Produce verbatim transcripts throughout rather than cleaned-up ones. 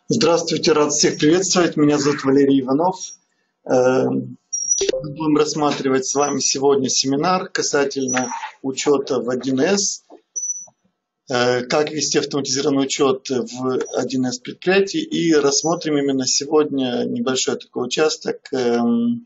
Здравствуйте, рад всех приветствовать. Меня зовут Валерий Иванов. Э, Мы будем рассматривать с вами сегодня семинар касательно учета в один эс, э, как вести автоматизированный учет в один эс предприятий, и рассмотрим именно сегодня небольшой такой участок эм,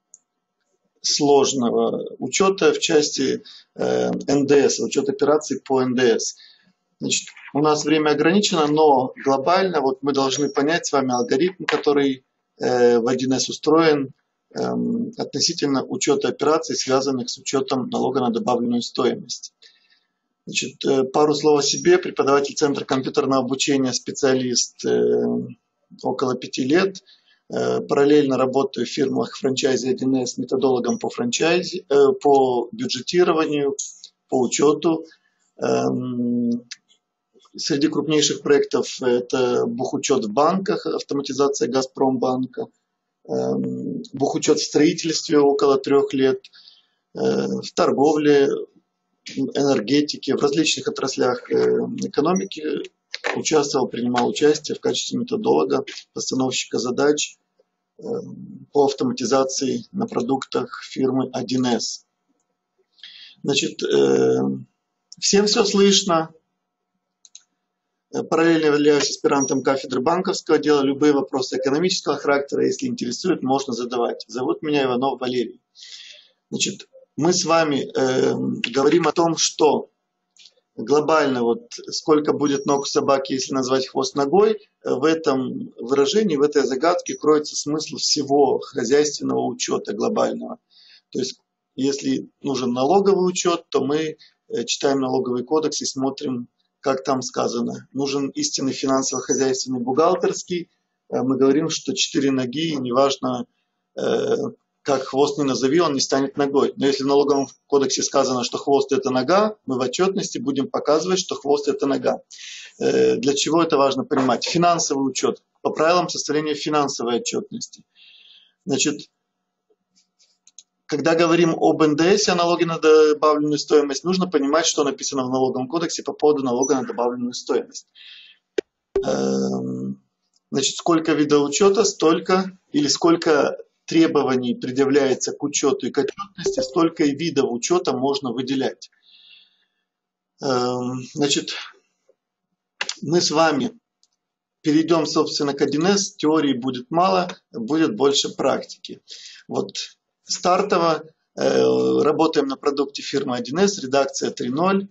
сложного учета в части э, эн дэ эс, учет операций по эн дэ эс. Значит, у нас время ограничено, но глобально вот мы должны понять с вами алгоритм, который э, в один эс устроен э, относительно учета операций, связанных с учетом налога на добавленную стоимость. Значит, э, пару слов о себе. Преподаватель Центра компьютерного обучения, специалист э, около пяти лет. Э, параллельно работаю в фирмах франчайзи один эс методологом по франчайзи, э, по бюджетированию, по учету. Эм, Среди крупнейших проектов это бухучет в банках, автоматизация Газпромбанка, бухучет в строительстве около трех лет, в торговле, энергетике, в различных отраслях экономики участвовал, принимал участие в качестве методолога, постановщика задач по автоматизации на продуктах фирмы один эс. Значит, всем все слышно. Параллельно являюсь аспирантом кафедры банковского дела. Любые вопросы экономического характера, если интересуют, можно задавать. Зовут меня Иванов Валерий. Значит, мы с вами э, говорим о том, что глобально вот сколько будет ног у собаки, если назвать хвост ногой, в этом выражении, в этой загадке кроется смысл всего хозяйственного учета глобального. То есть, если нужен налоговый учет, то мы читаем налоговый кодекс и смотрим, как там сказано, нужен истинный финансово-хозяйственный бухгалтерский. Мы говорим, что четыре ноги, неважно, как хвост не назови, он не станет ногой. Но если в налоговом кодексе сказано, что хвост это нога, мы в отчетности будем показывать, что хвост это нога. Для чего это важно понимать? Финансовый учет. По правилам составления финансовой отчетности. Значит, когда говорим об эн дэ эс, о налоге на добавленную стоимость, нужно понимать, что написано в налоговом кодексе по поводу налога на добавленную стоимость. Значит, сколько видов учета, столько, или сколько требований предъявляется к учету и к отчетности, столько и видов учета можно выделять. Значит, мы с вами перейдем, собственно, к один эс. Теории будет мало, будет больше практики. Вот. Стартово э, работаем на продукте фирмы один эс, редакция три ноль.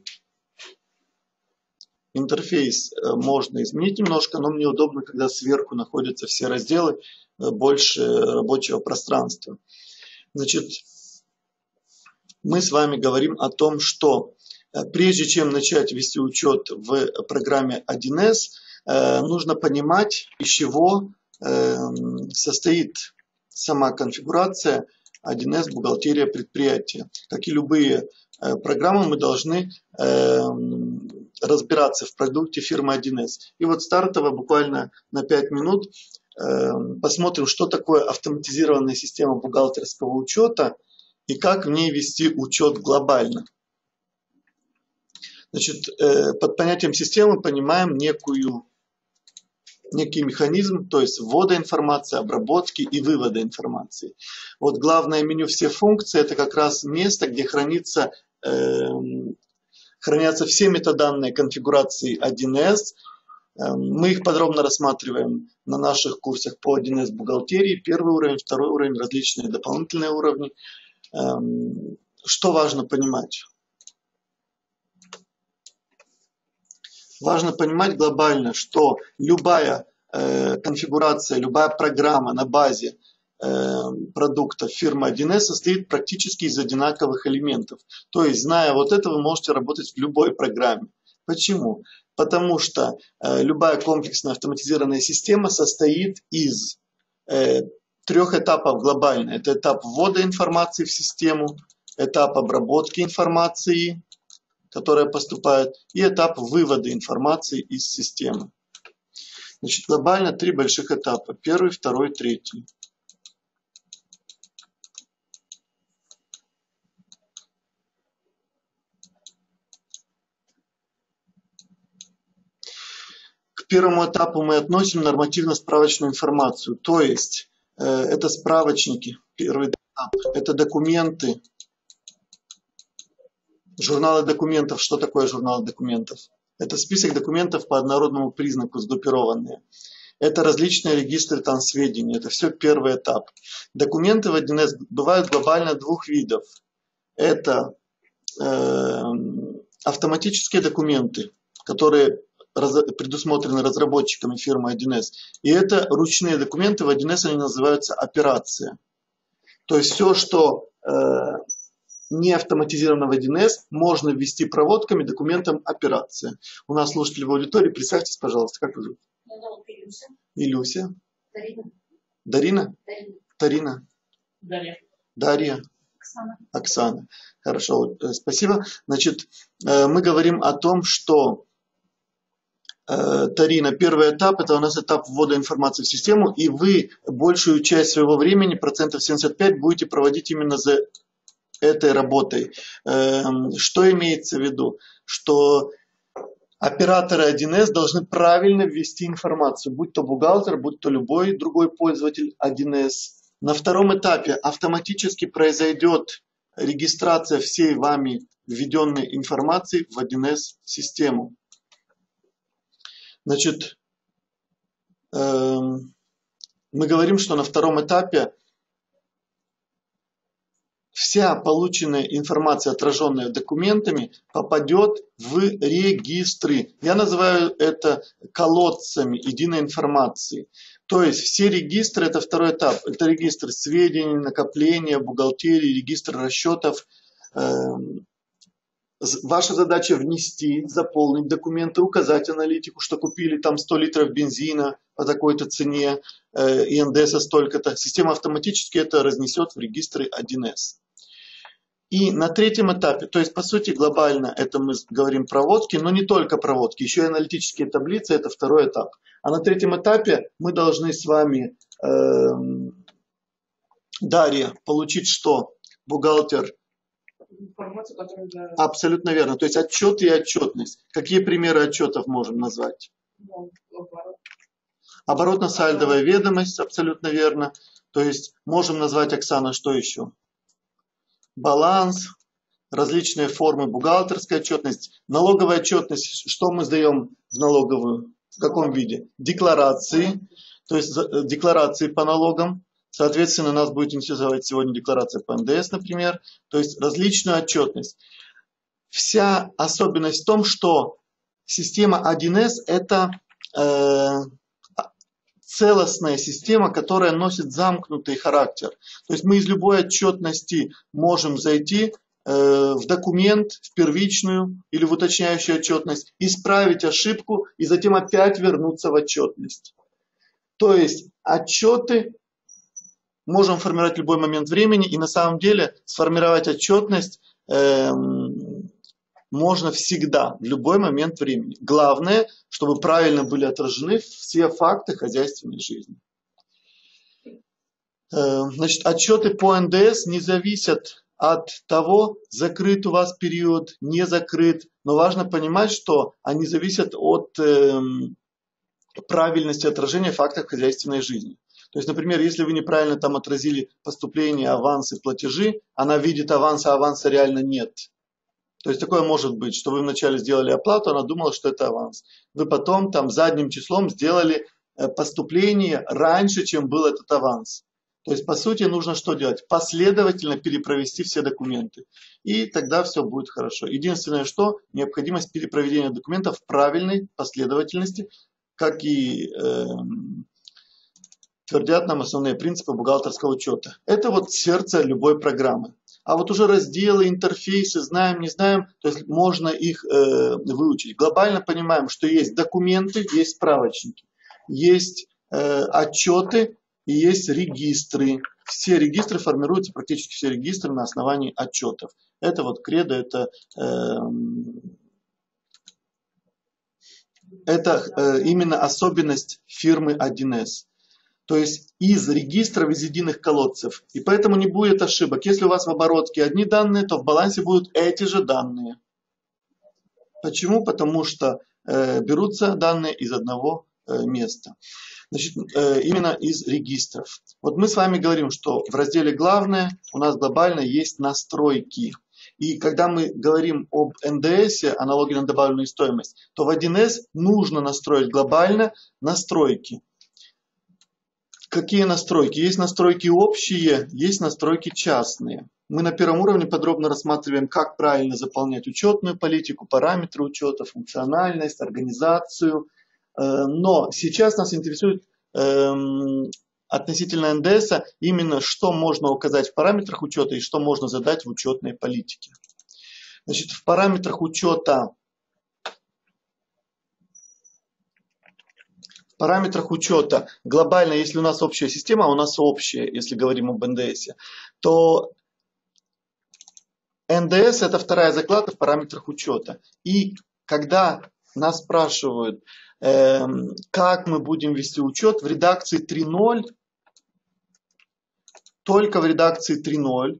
Интерфейс э, можно изменить немножко, но мне удобно, когда сверху находятся все разделы, э, больше рабочего пространства. Значит, мы с вами говорим о том, что э, прежде чем начать вести учет в программе один эс, э, нужно понимать, из чего э, состоит сама конфигурация один эс бухгалтерия предприятия. Как и любые э, программы, мы должны э, разбираться в продукте фирмы один эс. И вот стартово буквально на пять минут э, посмотрим, что такое автоматизированная система бухгалтерского учета и как в ней вести учет глобально. Значит, э, под понятием системы понимаем некую некий механизм, то есть ввода информации, обработки и вывода информации. Вот главное меню все функции, это как раз место, где хранится, э, хранятся все метаданные конфигурации один эс. Э, мы их подробно рассматриваем на наших курсах по один эс бухгалтерии. Первый уровень, второй уровень, различные дополнительные уровни. Э, что важно понимать? Важно понимать глобально, что любая э, конфигурация, любая программа на базе э, продукта фирмы один эс состоит практически из одинаковых элементов. То есть, зная вот это, вы можете работать в любой программе. Почему? Потому что э, любая комплексная автоматизированная система состоит из э, трех этапов глобально. Это этап ввода информации в систему, этап обработки информации, которая поступает, и этап вывода информации из системы. Значит, глобально три больших этапа. Первый, второй, третий. К первому этапу мы относим нормативно-справочную информацию. То есть э, это справочники, первый этап, это документы, журналы документов. Что такое журналы документов? Это список документов по однородному признаку, сгруппированные. Это различные регистры там сведений. Это все первый этап. Документы в один эс бывают глобально двух видов. Это э, автоматические документы, которые раз, предусмотрены разработчиками фирмы один эс. И это ручные документы, в один эс они называются операция. То есть все, что э, не автоматизировано в один эс, можно ввести проводками документом операция. У нас слушатели в аудитории. Представьтесь, пожалуйста, как вы зовут? Меня зовут Илюся. Илюся. Дарина. Дарина? Дарина. Тарина. Дарья. Дарья. Оксана. Оксана. Хорошо, спасибо. Значит, мы говорим о том, что Тарина, первый этап, это у нас этап ввода информации в систему, и вы большую часть своего времени, процентов семьдесят пять, будете проводить именно за этой работой. Что имеется в виду? Что операторы один эс должны правильно ввести информацию, будь то бухгалтер, будь то любой другой пользователь один эс. На втором этапе автоматически произойдет регистрация всей вами введенной информации в один эс систему. Значит, э, мы говорим, что на втором этапе вся полученная информация, отраженная документами, попадет в регистры. Я называю это колодцами единой информации. То есть все регистры, это второй этап. Это регистр сведений, накопления, бухгалтерии, регистр расчетов. Ваша задача внести, заполнить документы, указать аналитику, что купили там сто литров бензина по такой-то цене, и эн дэ эс столько-то. Система автоматически это разнесет в регистры один эс. И на третьем этапе, то есть по сути глобально это мы говорим проводки, но не только проводки, еще и аналитические таблицы, это второй этап. А на третьем этапе мы должны с вами, э, Дарья, получить что? Бухгалтер. Информацию, которую... Абсолютно верно. То есть отчет и отчетность. Какие примеры отчетов можем назвать? Ну, оборот. Оборотно-сальдовая ведомость, абсолютно верно. То есть можем назвать, Оксана, что еще? Баланс, различные формы бухгалтерской отчетности, налоговая отчетность. Что мы сдаем в налоговую? В каком виде? Декларации, то есть декларации по налогам. Соответственно, нас будет интересовать сегодня декларация по эн дэ эс, например. То есть различную отчетность. Вся особенность в том, что система один эс это э, целостная система, которая носит замкнутый характер. То есть мы из любой отчетности можем зайти э, в документ, в первичную или в уточняющую отчетность, исправить ошибку и затем опять вернуться в отчетность. То есть отчеты можем формировать в любой момент времени, и на самом деле сформировать отчетность э, можно всегда, в любой момент времени. Главное, чтобы правильно были отражены все факты хозяйственной жизни. Э, значит, отчеты по эн дэ эс не зависят от того, закрыт у вас период, не закрыт, но важно понимать, что они зависят от э, правильности отражения фактов хозяйственной жизни. То есть, например, если вы неправильно там отразили поступления, авансы, платежи, она видит аванс, а аванса реально нет. То есть такое может быть, что вы вначале сделали оплату, она думала, что это аванс. Вы потом там задним числом сделали поступление раньше, чем был этот аванс. То есть, по сути, нужно что делать? Последовательно перепровести все документы. И тогда все будет хорошо. Единственное, что необходимость перепроведения документов в правильной последовательности, как и... Э, твердят нам основные принципы бухгалтерского учета. Это вот сердце любой программы. А вот уже разделы, интерфейсы, знаем, не знаем, то есть можно их э, выучить. Глобально понимаем, что есть документы, есть справочники, есть э, отчеты и есть регистры. Все регистры формируются, практически все регистры на основании отчетов. Это вот кредо, это... Э, это э, именно особенность фирмы один эс. То есть из регистров, из единых колодцев. И поэтому не будет ошибок. Если у вас в оборотке одни данные, то в балансе будут эти же данные. Почему? Потому что э, берутся данные из одного э, места. Значит, э, именно из регистров. Вот мы с вами говорим, что в разделе «Главное» у нас глобально есть настройки. И когда мы говорим об эн дэ эс, о налоге на добавленную стоимость, то в один эс нужно настроить глобально настройки. Какие настройки? Есть настройки общие, есть настройки частные. Мы на первом уровне подробно рассматриваем, как правильно заполнять учетную политику, параметры учета, функциональность, организацию. Но сейчас нас интересует эм, относительно эн дэ эс именно, что можно указать в параметрах учета и что можно задать в учетной политике. Значит, в параметрах учета, в параметрах учета глобально, если у нас общая система, а у нас общая, если говорим об эн дэ эс, то эн дэ эс это вторая закладка в параметрах учета. И когда нас спрашивают, э, как мы будем вести учет, в редакции три ноль, только в редакции три ноль,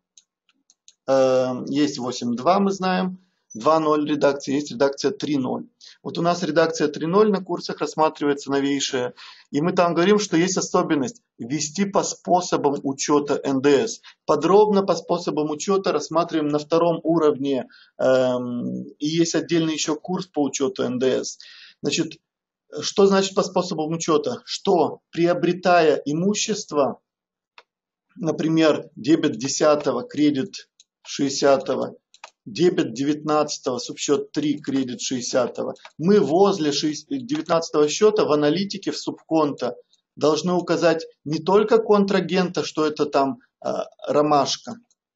э, есть восемь два, мы знаем, два ноль редакция, есть редакция три ноль. Вот у нас редакция три ноль на курсах рассматривается новейшая, и мы там говорим, что есть особенность вести по способам учета эн дэ эс. Подробно по способам учета рассматриваем на втором уровне, эм, и есть отдельный еще курс по учету эн дэ эс. Значит, что значит по способам учета? Что приобретая имущество, например, дебет десятого, кредит шестидесятого, дебет девятнадцатого, субсчет три, кредит шестидесятого, мы возле девятнадцатого счета в аналитике, в субконто должны указать не только контрагента, что это там э, ромашка,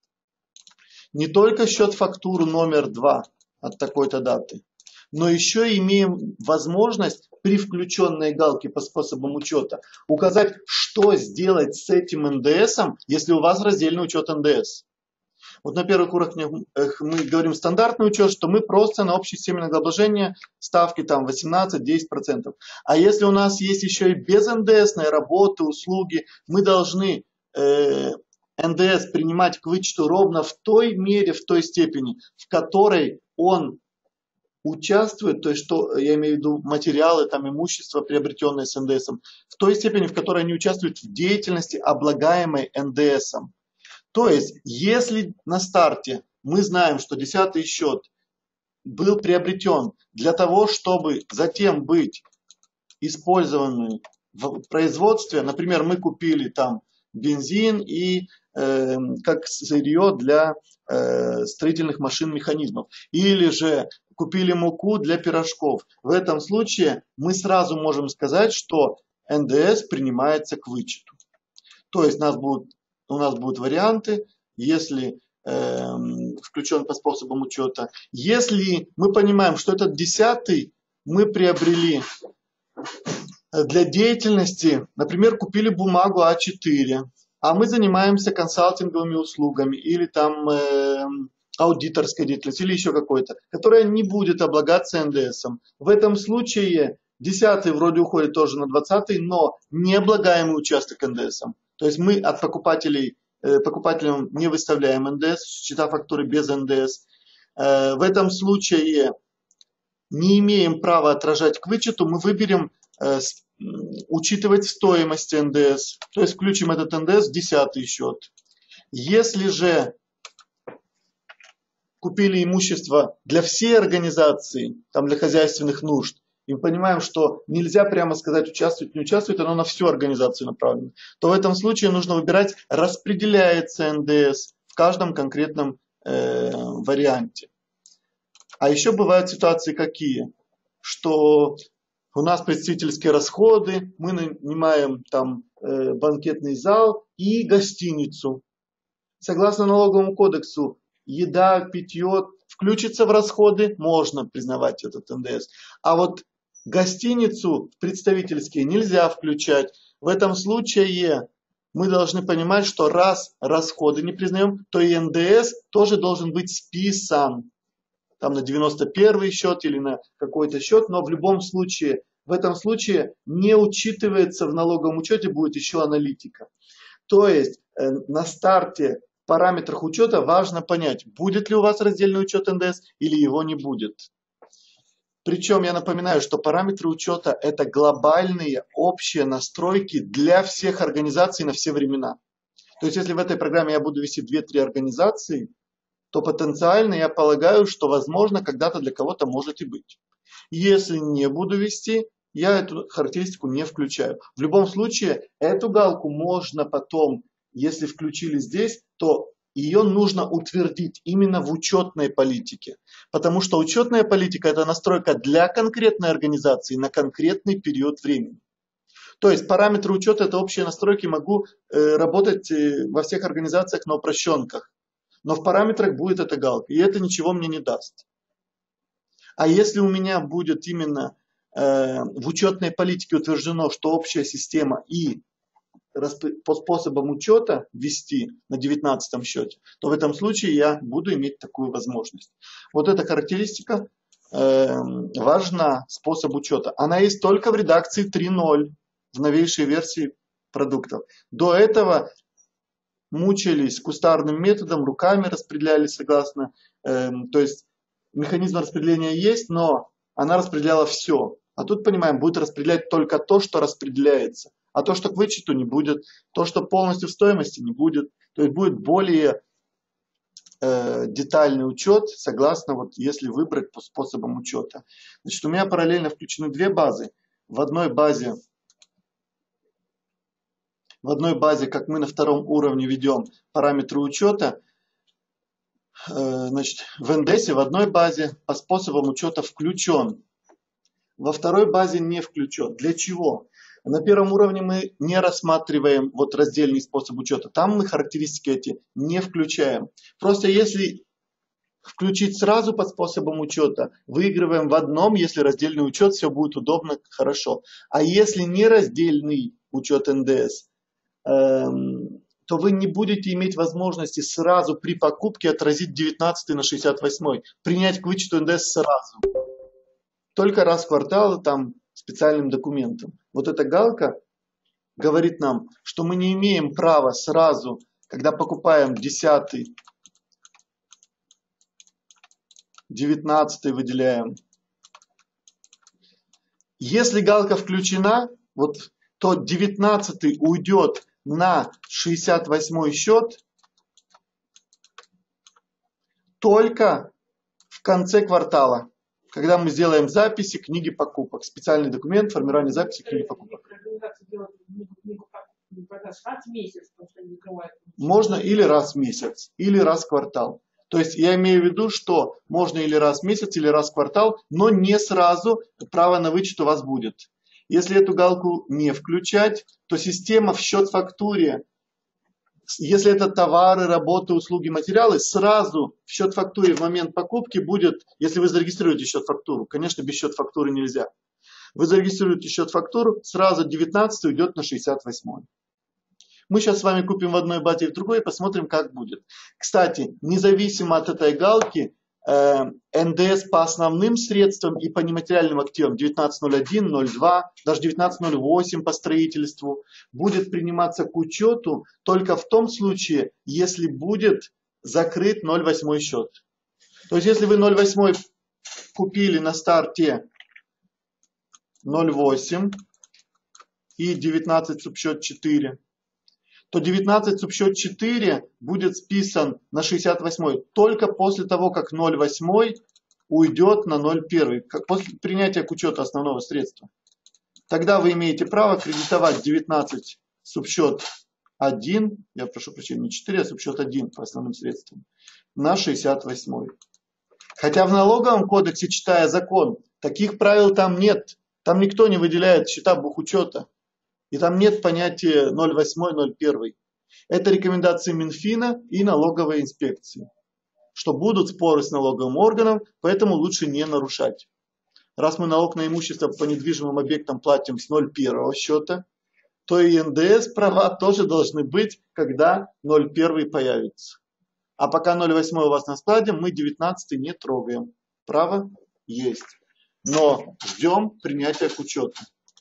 не только счет фактуру номер два от такой-то даты, но еще имеем возможность при включенной галке по способам учета указать, что сделать с этим эн дэ эс, если у вас раздельный учет эн дэ эс. Вот на первых уровнях мы говорим стандартный учет, что мы просто на общей системе налогообложения ставки там восемнадцать-десять процентов. А если у нас есть еще и без эн дэ эсной работы, услуги, мы должны э, эн дэ эс принимать к вычету ровно в той мере, в той степени, в которой он участвует, то есть что я имею в виду материалы, там имущество, приобретенное с эн дэ эс, в той степени, в которой они участвуют в деятельности, облагаемой эн дэ эс. То есть, если на старте мы знаем, что десятый счет был приобретен для того, чтобы затем быть использованным в производстве, например, мы купили там бензин и э, как сырье для э, строительных машин, механизмов, или же купили муку для пирожков. В этом случае мы сразу можем сказать, что эн дэ эс принимается к вычету. То есть, нас будут У нас будут варианты, если э, включен по способам учета. Если мы понимаем, что этот десятый мы приобрели для деятельности, например, купили бумагу а четыре, а мы занимаемся консалтинговыми услугами или там э, аудиторской деятельностью или еще какой-то, которая не будет облагаться эн дэ эс. В этом случае десятый вроде уходит тоже на двадцатый, но не облагаемый участок эн дэ эс. То есть мы от покупателей, э, покупателям не выставляем эн дэ эс, счета фактуры без эн дэ эс. Э, в этом случае не имеем права отражать к вычету, мы выберем э, с, учитывать стоимость эн дэ эс. То есть включим этот эн дэ эс в десятый счет. Если же купили имущество для всей организации, там для хозяйственных нужд, и мы понимаем, что нельзя прямо сказать, участвует, не участвует, оно на всю организацию направлено, то в этом случае нужно выбирать, распределяется эн дэ эс в каждом конкретном э, варианте. А еще бывают ситуации какие, что у нас представительские расходы, мы нанимаем там э, банкетный зал и гостиницу. Согласно налоговому кодексу, еда, питье включится в расходы, можно признавать этот эн дэ эс. А вот гостиницу представительские нельзя включать. В этом случае мы должны понимать, что раз расходы не признаем, то и эн дэ эс тоже должен быть списан. Там на девяносто первый счет или на какой-то счет, но в любом случае, в этом случае не учитывается в налоговом учете, будет еще аналитика. То есть э, на старте в параметрах учета важно понять, будет ли у вас раздельный учет эн дэ эс или его не будет. Причем я напоминаю, что параметры учета – это глобальные общие настройки для всех организаций на все времена. То есть если в этой программе я буду вести две-три организации, то потенциально я полагаю, что возможно когда-то для кого-то может и быть. Если не буду вести, я эту характеристику не включаю. В любом случае, эту галку можно потом, если включили здесь, то ее нужно утвердить именно в учетной политике. Потому что учетная политика – это настройка для конкретной организации на конкретный период времени. То есть параметры учета – это общие настройки, могу э, работать э, во всех организациях на упрощенках. Но в параметрах будет эта галка, и это ничего мне не даст. А если у меня будет именно э, в учетной политике утверждено, что общая система и по способам учета ввести на девятнадцатом счете, то в этом случае я буду иметь такую возможность. Вот эта характеристика э, важна, способ учета. Она есть только в редакции три ноль, в новейшей версии продуктов. До этого мучились кустарным методом, руками распределяли согласно, э, то есть механизм распределения есть, но она распределяла все. А тут, понимаем, будет распределять только то, что распределяется. А то, что к вычету, не будет. То, что полностью в стоимости, не будет. То есть будет более э, детальный учет, согласно, вот, если выбрать по способам учета. Значит, у меня параллельно включены две базы. В одной базе, в одной базе, как мы на втором уровне ведем параметры учета, э, значит, в эн ди эс в одной базе по способам учета включен. Во второй базе не включен. Для чего? На первом уровне мы не рассматриваем вот раздельный способ учета. Там мы характеристики эти не включаем. Просто если включить сразу по способам учета, выигрываем в одном, если раздельный учет, все будет удобно, хорошо. А если не раздельный учет эн ди эс, эм, то вы не будете иметь возможности сразу при покупке отразить девятнадцатый на шестьдесят восьмой. Принять к вычету эн ди эс сразу. Только раз в квартал там специальным документом. Вот эта галка говорит нам, что мы не имеем права сразу, когда покупаем десятый, девятнадцатый выделяем. Если галка включена, вот, то девятнадцатый уйдет на шестьдесят восьмой счет только в конце квартала. Когда мы сделаем записи книги покупок. Специальный документ формирования записи книги покупок. Можно или раз в месяц, или раз в квартал. То есть я имею в виду, что можно или раз в месяц, или раз в квартал, но не сразу право на вычет у вас будет. Если эту галку не включать, то система в счет-фактуре, если это товары, работы, услуги, материалы, сразу в счет-фактуре в момент покупки будет, если вы зарегистрируете счет-фактуру, конечно, без счет-фактуры нельзя. Вы зарегистрируете счет-фактуру, сразу девятнадцатый уйдет на шестьдесят восьмой. Мы сейчас с вами купим в одной базе и в другой и посмотрим, как будет. Кстати, независимо от этой галки, э, эн ди эс по основным средствам и по нематериальным активам девятнадцать ноль один, ноль два, даже девятнадцать ноль восемь по строительству будет приниматься к учету только в том случае, если будет закрыт ноль восемь счет. То есть, если вы ноль восемь купили на старте ноль восемь и девятнадцать субсчет четыре, то девятнадцать субсчет четыре будет списан на шестьдесят восьмой только после того, как ноль восемь уйдет на ноль один, после принятия к учету основного средства. Тогда вы имеете право кредитовать девятнадцать субсчет один, я прошу прощения, не четыре, а субсчет один по основным средствам, на шестьдесят восьмой. Хотя в налоговом кодексе, читая закон, таких правил там нет. Там никто не выделяет счета бухучета. И там нет понятия ноль восемь, ноль один. Это рекомендации Минфина и налоговой инспекции. Что будут споры с налоговым органом, поэтому лучше не нарушать. Раз мы налог на имущество по недвижимым объектам платим с ноль один счета, то и эн ди эс права тоже должны быть, когда ноль один появится. А пока ноль восемь у вас на складе, мы девятнадцатый не трогаем. Право есть. Но ждем принятия к учету.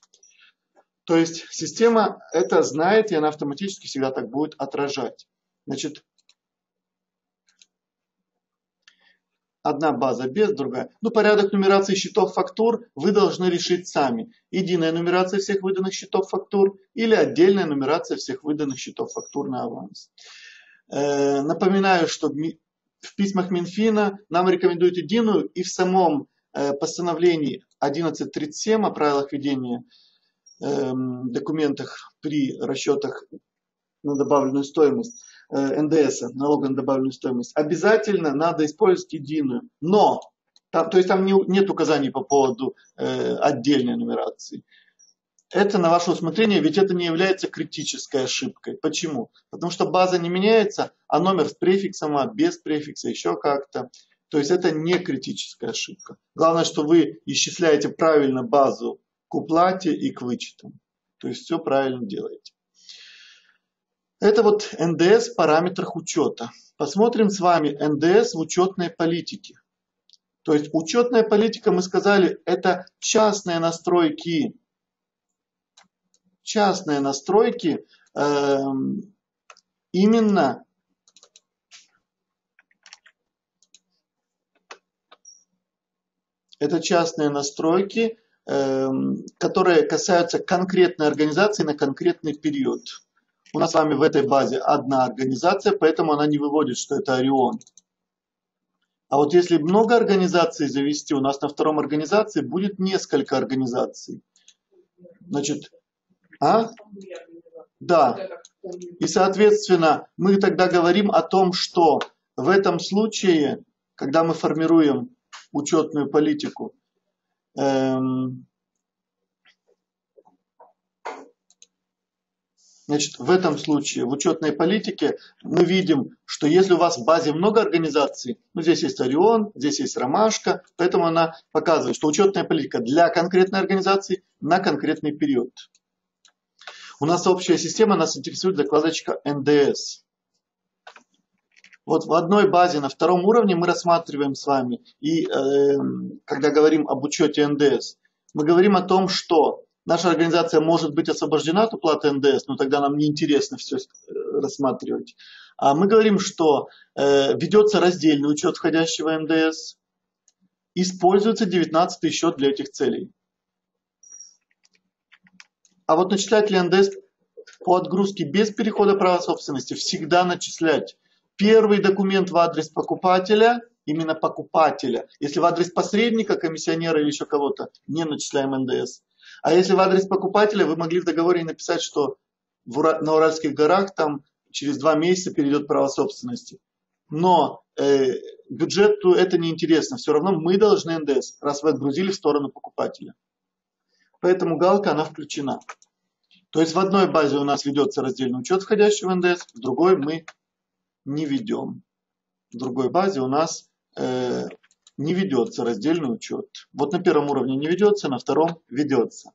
То есть система это знает, и она автоматически всегда так будет отражать. Значит, Одна база без, другая. Ну, порядок нумерации счетов фактур вы должны решить сами. Единая нумерация всех выданных счетов фактур или отдельная нумерация всех выданных счетов фактур на аванс. Э, напоминаю, что в письмах Минфина нам рекомендуют единую, и в самом э, постановлении одиннадцать тридцать семь о правилах ведения э, документах при расчетах на добавленную стоимость, эн дэ эс, налога на добавленную стоимость, обязательно надо использовать единую. Но, там, то есть там не, нет указаний по поводу э, отдельной нумерации. Это на ваше усмотрение, ведь это не является критической ошибкой. Почему? Потому что база не меняется, а номер с префиксом, а без префикса, еще как-то. То есть это не критическая ошибка. Главное, что вы исчисляете правильно базу к уплате и к вычетам. То есть все правильно делаете. Это вот эн дэ эс в параметрах учета. Посмотрим с вами эн дэ эс в учетной политике. То есть учетная политика, мы сказали, это частные настройки. Частные настройки э, именно это частные настройки, э, которые касаются конкретной организации на конкретный период. У нас с вами в этой базе одна организация, поэтому она не выводит, что это Орион. А вот если много организаций завести, у нас на втором организации будет несколько организаций. Значит, а? Да. И, соответственно, мы тогда говорим о том, что в этом случае, когда мы формируем учетную политику, эм, Значит, в этом случае, в учетной политике, мы видим, что если у вас в базе много организаций, ну, здесь есть Орион, здесь есть Ромашка, поэтому она показывает, что учетная политика для конкретной организации на конкретный период. У нас общая система, нас интересует закладочка эн дэ эс. Вот в одной базе на втором уровне мы рассматриваем с вами, и э, когда говорим об учете эн дэ эс, мы говорим о том, что наша организация может быть освобождена от уплаты эн дэ эс, но тогда нам неинтересно все рассматривать. А мы говорим, что э, ведется раздельный учет входящего эн дэ эс, используется девятнадцатый счет для этих целей. А вот начислять ли эн дэ эс по отгрузке без перехода права собственности всегда начислять. Первый документ в адрес покупателя, именно покупателя. Если в адрес посредника, комиссионера или еще кого-то, не начисляем эн дэ эс. А если в адрес покупателя, вы могли в договоре написать, что в Ура... на Уральских горах там через два месяца перейдет право собственности. Но э, бюджету это не интересно. Все равно мы должны эн дэ эс, раз вы отгрузили в сторону покупателя. Поэтому галка, она включена. То есть в одной базе у нас ведется раздельный учет входящего эн дэ эс, в другой мы не ведем. В другой базе у нас э, не ведется раздельный учет. Вот на первом уровне не ведется, на втором ведется.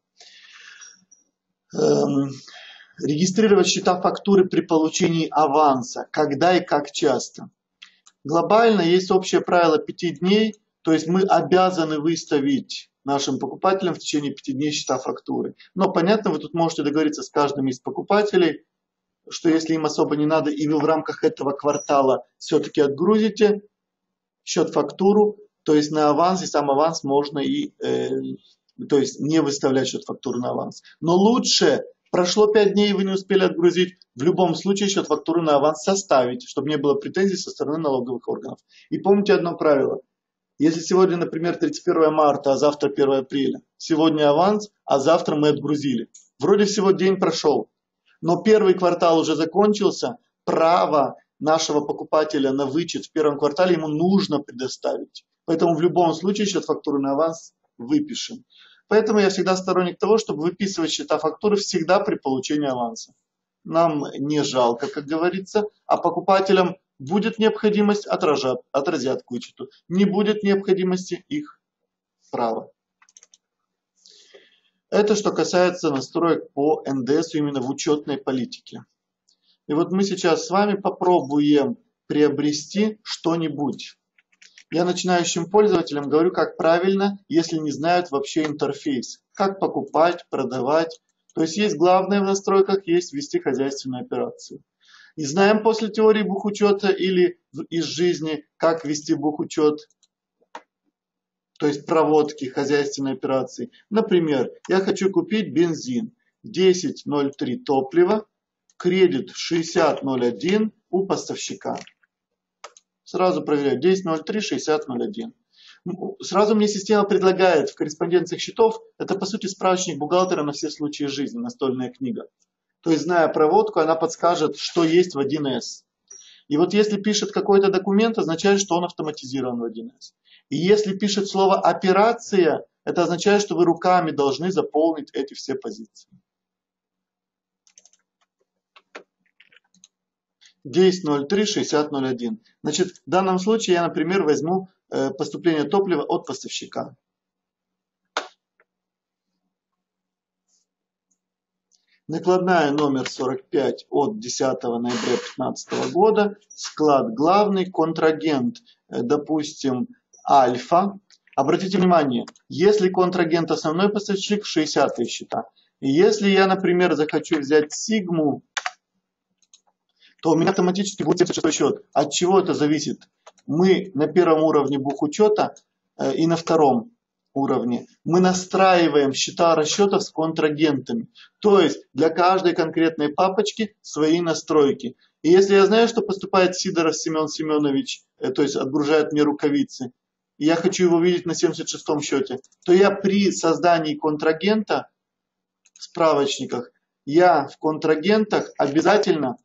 Эм, регистрировать счета фактуры при получении аванса. Когда и как часто. Глобально есть общее правило пяти дней, то есть мы обязаны выставить нашим покупателям в течение пяти дней счета фактуры. Но понятно, вы тут можете договориться с каждым из покупателей, что если им особо не надо, и вы в рамках этого квартала все-таки отгрузите счет фактуру, то есть на аванс, и сам аванс можно и, э, то есть не выставлять счет фактуры на аванс. Но лучше, прошло пять дней, и вы не успели отгрузить, в любом случае счет фактуры на аванс составить, чтобы не было претензий со стороны налоговых органов. И помните одно правило. Если сегодня, например, тридцать первое марта, а завтра первое апреля, сегодня аванс, а завтра мы отгрузили. Вроде всего день прошел, но первый квартал уже закончился, право нашего покупателя на вычет в первом квартале ему нужно предоставить. Поэтому в любом случае счет фактуры на аванс выпишем. Поэтому я всегда сторонник того, чтобы выписывать счета фактуры всегда при получении аванса. Нам не жалко, как говорится, а покупателям будет необходимость, отражат, отразят к вычету. Не будет необходимости, их право. Это что касается настроек по эн дэ эс именно в учетной политике. И вот мы сейчас с вами попробуем приобрести что-нибудь. Я начинающим пользователям говорю, как правильно, если не знают вообще интерфейс. Как покупать, продавать. То есть есть главное в настройках, есть ввести хозяйственную операцию. И знаем после теории бухучета или из жизни, как вести бухучет. то есть проводки, хозяйственной операции. Например, я хочу купить бензин десять ноль три топливо, кредит шестьдесят ноль один у поставщика. Сразу проверяю, десять ноль три шестьдесят ноль один. Сразу мне система предлагает в корреспонденциях счетов, это по сути справочник бухгалтера на все случаи жизни, настольная книга. То есть, зная проводку, она подскажет, что есть в один эс. И вот если пишет какой-то документ, означает, что он автоматизирован в один эс. И если пишет слово «операция», это означает, что вы руками должны заполнить эти все позиции. десять ноль три шестьдесят ноль один. Значит, в данном случае я, например, возьму э, поступление топлива от поставщика. Накладная номер сорок пять от десятого ноября две тысячи пятнадцатого года. Склад главный, контрагент, э, допустим, Альфа. Обратите внимание, если контрагент основной поставщик, шестидесятые счета. И если я, например, захочу взять Сигму, то у меня автоматически будет семьдесят шестой счет. От чего это зависит? Мы на первом уровне бухучета э, и на втором уровне мы настраиваем счета расчетов с контрагентами. То есть для каждой конкретной папочки свои настройки. И если я знаю, что поступает Сидоров Семен Семенович, э, то есть отгружает мне рукавицы, и я хочу его видеть на семьдесят шестом счете, то я при создании контрагента в справочниках, я в контрагентах обязательно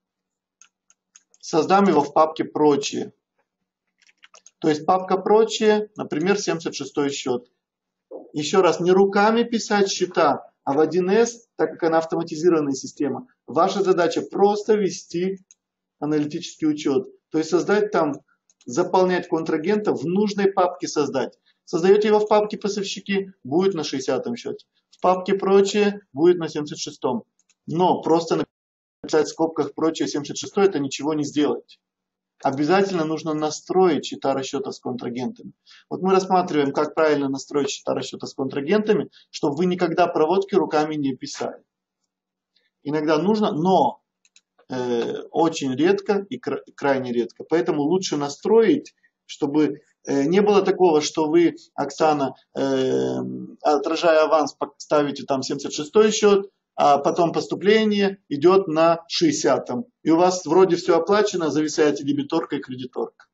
создам его в папке «Прочие». То есть папка «Прочие», например, семьдесят шестой счет. Еще раз, не руками писать счета, а в один эс, так как она автоматизированная система, ваша задача просто вести аналитический учет. То есть создать там, заполнять контрагента в нужной папке создать. Создаете его в папке «Поставщики», будет на шестидесятом счете. В папке «Прочие» будет на семьдесят шестом. Но просто написать в скобках «Прочие» семьдесят шестой, это ничего не сделать. Обязательно нужно настроить счета расчета с контрагентами. Вот мы рассматриваем, как правильно настроить счета расчета с контрагентами, чтобы вы никогда проводки руками не писали. Иногда нужно, но э, очень редко и кра- крайне редко. Поэтому лучше настроить, чтобы э, не было такого, что вы, Оксана, э, отражая аванс, ставите там семьдесят шестой счет, а потом поступление идет на шестидесятом. И у вас вроде все оплачено, зависаете дебиторка и кредиторка.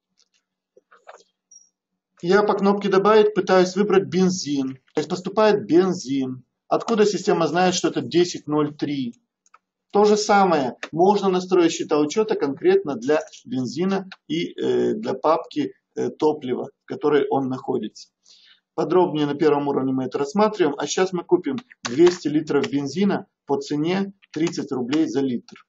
Я по кнопке «Добавить» пытаюсь выбрать бензин. То есть поступает бензин. Откуда система знает, что это десять ноль три? То же самое. Можно настроить счета учета конкретно для бензина и э, для папки э, топлива, в которой он находится. Подробнее на первом уровне мы это рассматриваем. А сейчас мы купим двести литров бензина по цене тридцать рублей за литр.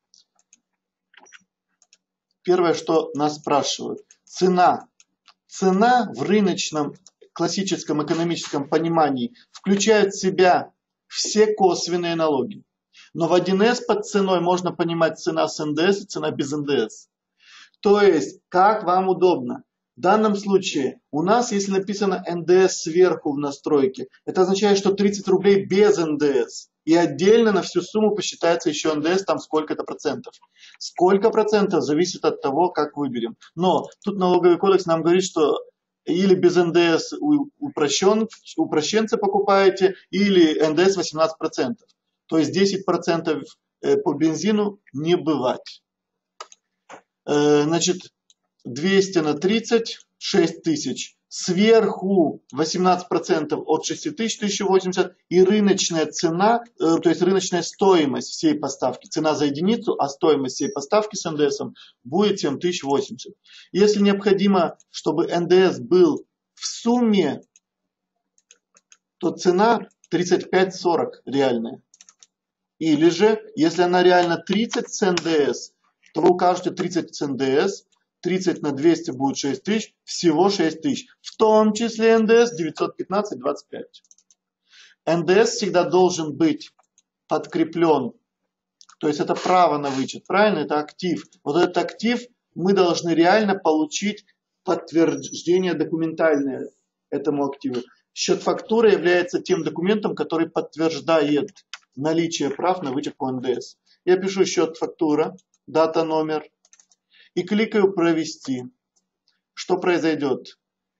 Первое, что нас спрашивают. Цена. Цена в рыночном классическом экономическом понимании включает в себя все косвенные налоги. Но в один эс под ценой можно понимать цена с эн дэ эс и цена без эн дэ эс. То есть, как вам удобно. В данном случае у нас, если написано эн дэ эс сверху в настройке, это означает, что тридцать рублей без эн дэ эс. И отдельно на всю сумму посчитается еще эн дэ эс, там сколько-то процентов. Сколько процентов зависит от того, как выберем. Но тут налоговый кодекс нам говорит, что или без эн дэ эс упрощен, упрощенца покупаете, или эн дэ эс восемнадцать процентов. То есть десять процентов по бензину не бывать. Значит, двести на тридцать, шесть тысяч. Сверху восемнадцать процентов от шесть тысяч, тысяча восемьдесят. И рыночная цена, то есть рыночная стоимость всей поставки, цена за единицу, а стоимость всей поставки с эн дэ эс будет семь тысяч восемьдесят. Если необходимо, чтобы эн дэ эс был в сумме, то цена тридцать пять сорок реальная. Или же, если она реально тридцать с эн дэ эс, то вы укажете тридцать с эн дэ эс, тридцать на двести будет шесть тысяч, всего шесть тысяч. В том числе эн дэ эс девятьсот пятнадцать двадцать пять. эн дэ эс всегда должен быть подкреплен. То есть это право на вычет, правильно? Это актив. Вот этот актив мы должны реально получить подтверждение документальное этому активу. Счет-фактура является тем документом, который подтверждает наличие прав на вычет по эн дэ эс. Я пишу счет-фактура, дата, номер и кликаю «Провести». Что произойдет?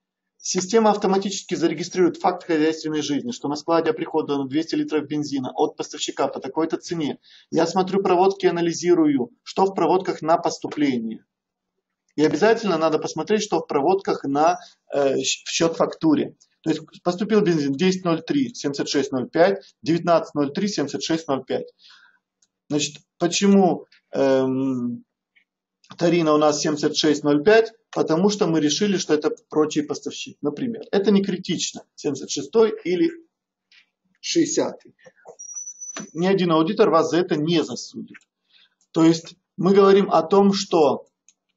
Система автоматически зарегистрирует факт хозяйственной жизни, что на складе оприходовано двести литров бензина от поставщика по такой-то цене. Я смотрю проводки, анализирую, что в проводках на поступление. И обязательно надо посмотреть, что в проводках на э, в счет-фактуре. То есть поступил бензин десять ноль три семьдесят шесть ноль пять, девятнадцать ноль три семьдесят шесть ноль пять. Значит, почему эм, Тарина у нас семьдесят шесть ноль пять? Потому что мы решили, что это прочий поставщик, например. Это не критично, семьдесят шестой или шестидесятый. Ни один аудитор вас за это не засудит. То есть мы говорим о том, что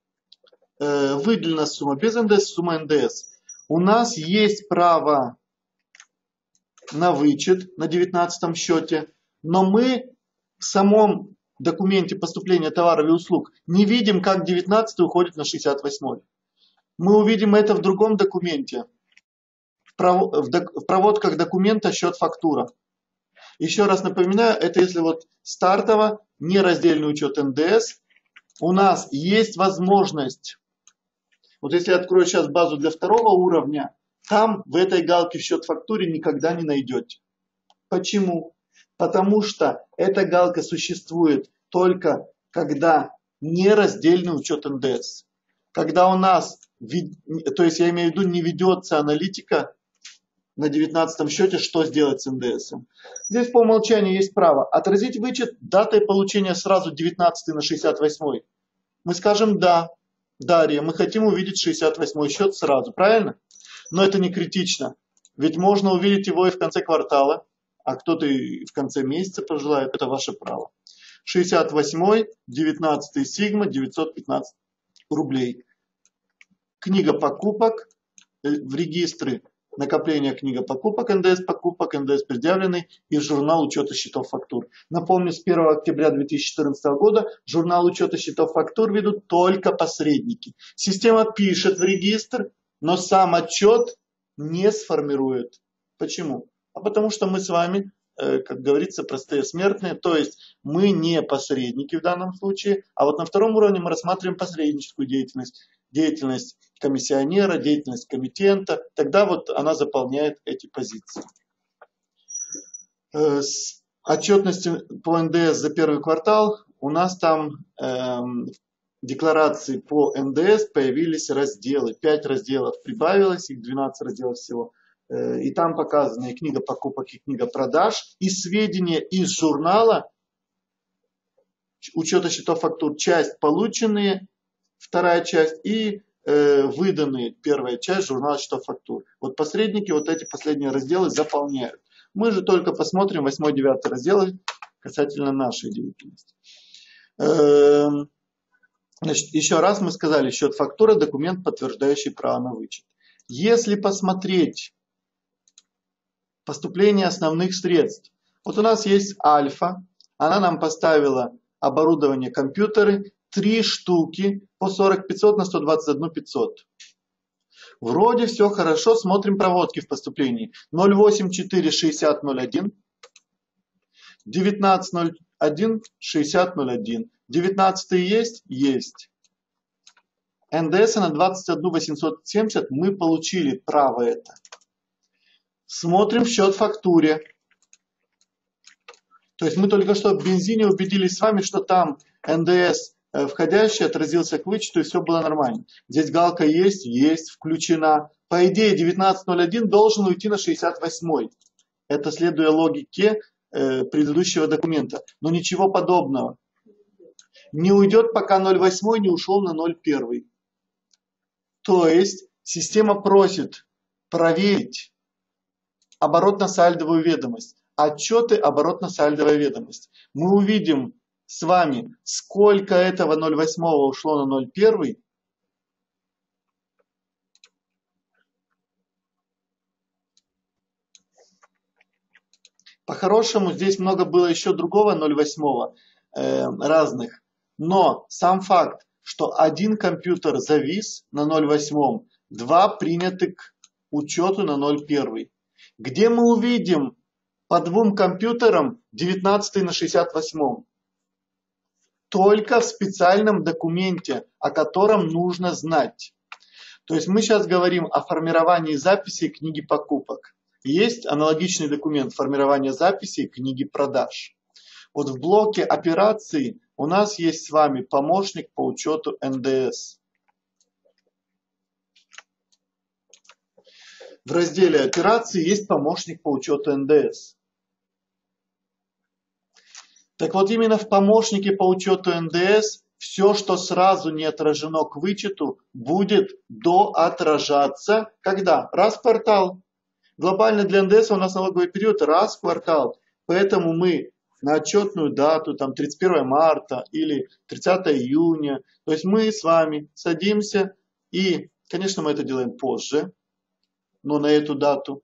э, выделена сумма без эн дэ эс, сумма эн дэ эс. У нас есть право на вычет на девятнадцатом счете, но мы в самом документе поступления товаров и услуг не видим, как девятнадцатый уходит на шестьдесят восьмой. Мы увидим это в другом документе, в проводках документа счет-фактура. Еще раз напоминаю, это если вот стартово, нераздельный учет эн дэ эс, у нас есть возможность, вот если я открою сейчас базу для второго уровня, там в этой галке в счет-фактуре никогда не найдете. Почему? Потому что эта галка существует только когда нераздельный учет эн дэ эс. Когда у нас, то есть я имею в виду, не ведется аналитика на девятнадцатом счете, что сделать с эн дэ эс. Здесь по умолчанию есть право отразить вычет датой получения сразу девятнадцатый на шестьдесят восьмой. Мы скажем да, Дарья, мы хотим увидеть шестьдесят восьмой счет сразу, правильно? Но это не критично, ведь можно увидеть его и в конце квартала, а кто-то и в конце месяца пожелает, это ваше право. шестьдесят восьмой, девятнадцатый сигма, девятьсот пятнадцать рублей. Книга покупок в регистры накопления книга покупок, эн дэ эс покупок, эн дэ эс предъявленный и журнал учета счетов фактур. Напомню, с первого октября две тысячи четырнадцатого года журнал учета счетов фактур ведут только посредники. Система пишет в регистр, но сам отчет не сформирует. Почему? А потому что мы с вами, как говорится, простые смертные, то есть мы не посредники в данном случае, а вот на втором уровне мы рассматриваем посредническую деятельность, деятельность комиссионера, деятельность комитента, тогда вот она заполняет эти позиции. С отчетностью по эн дэ эс за первый квартал у нас там эм, декларации по эн дэ эс появились разделы, пять разделов прибавилось, их двенадцать разделов всего. И там показана и книга покупок, и книга продаж, и сведения из журнала учета счетов фактур, часть полученные, вторая часть, и э, выданные, первая часть журнала счетов фактур. Вот посредники вот эти последние разделы заполняют. Мы же только посмотрим восьмой-девятый разделы касательно нашей деятельности. Эм, значит, еще раз мы сказали, счет фактура, документ, подтверждающий право на вычет. Если посмотреть поступление основных средств. Вот у нас есть Альфа, она нам поставила оборудование, компьютеры, три штуки по сорок пятьсот на сто двадцать один пятьсот. Вроде все хорошо, смотрим проводки в поступлении. ноль восемь четыре шестьдесят ноль один, девятнадцать ноль один шестьдесят ноль один. девятнадцатый есть? Есть. эн дэ эс на двадцать один восемьсот семьдесят мы получили право это. Смотрим в счет-фактуре. То есть мы только что в бензине убедились с вами, что там эн дэ эс входящий отразился к вычету и все было нормально. Здесь галка есть, есть, включена. По идее девятнадцать ноль один должен уйти на шестьдесят восьмой. Это следуя логике э, предыдущего документа. Но ничего подобного. Не уйдет, пока ноль восемь не ушел на ноль один. То есть система просит проверить оборотно-сальдовую ведомость, отчеты оборотно-сальдовая ведомость. Мы увидим с вами, сколько этого ноль восемь ушло на ноль один. По-хорошему, здесь много было еще другого ноль восемь э, разных. Но сам факт, что один компьютер завис на ноль восемь, два приняты к учету на ноль один. Где мы увидим по двум компьютерам девятнадцатый на шестьдесят восьмом? Только в специальном документе, о котором нужно знать. То есть мы сейчас говорим о формировании записей книги покупок. Есть аналогичный документ формирования записей книги продаж. Вот в блоке операций у нас есть с вами помощник по учету эн дэ эс. В разделе операции есть помощник по учету эн дэ эс. Так вот, именно в помощнике по учету эн дэ эс все, что сразу не отражено к вычету, будет доотражаться. Когда? Раз в квартал. Глобально для эн дэ эс у нас налоговый период раз в квартал. Поэтому мы на отчетную дату, там тридцать первое марта или тридцатое июня, то есть мы с вами садимся и, конечно, мы это делаем позже, но на эту дату,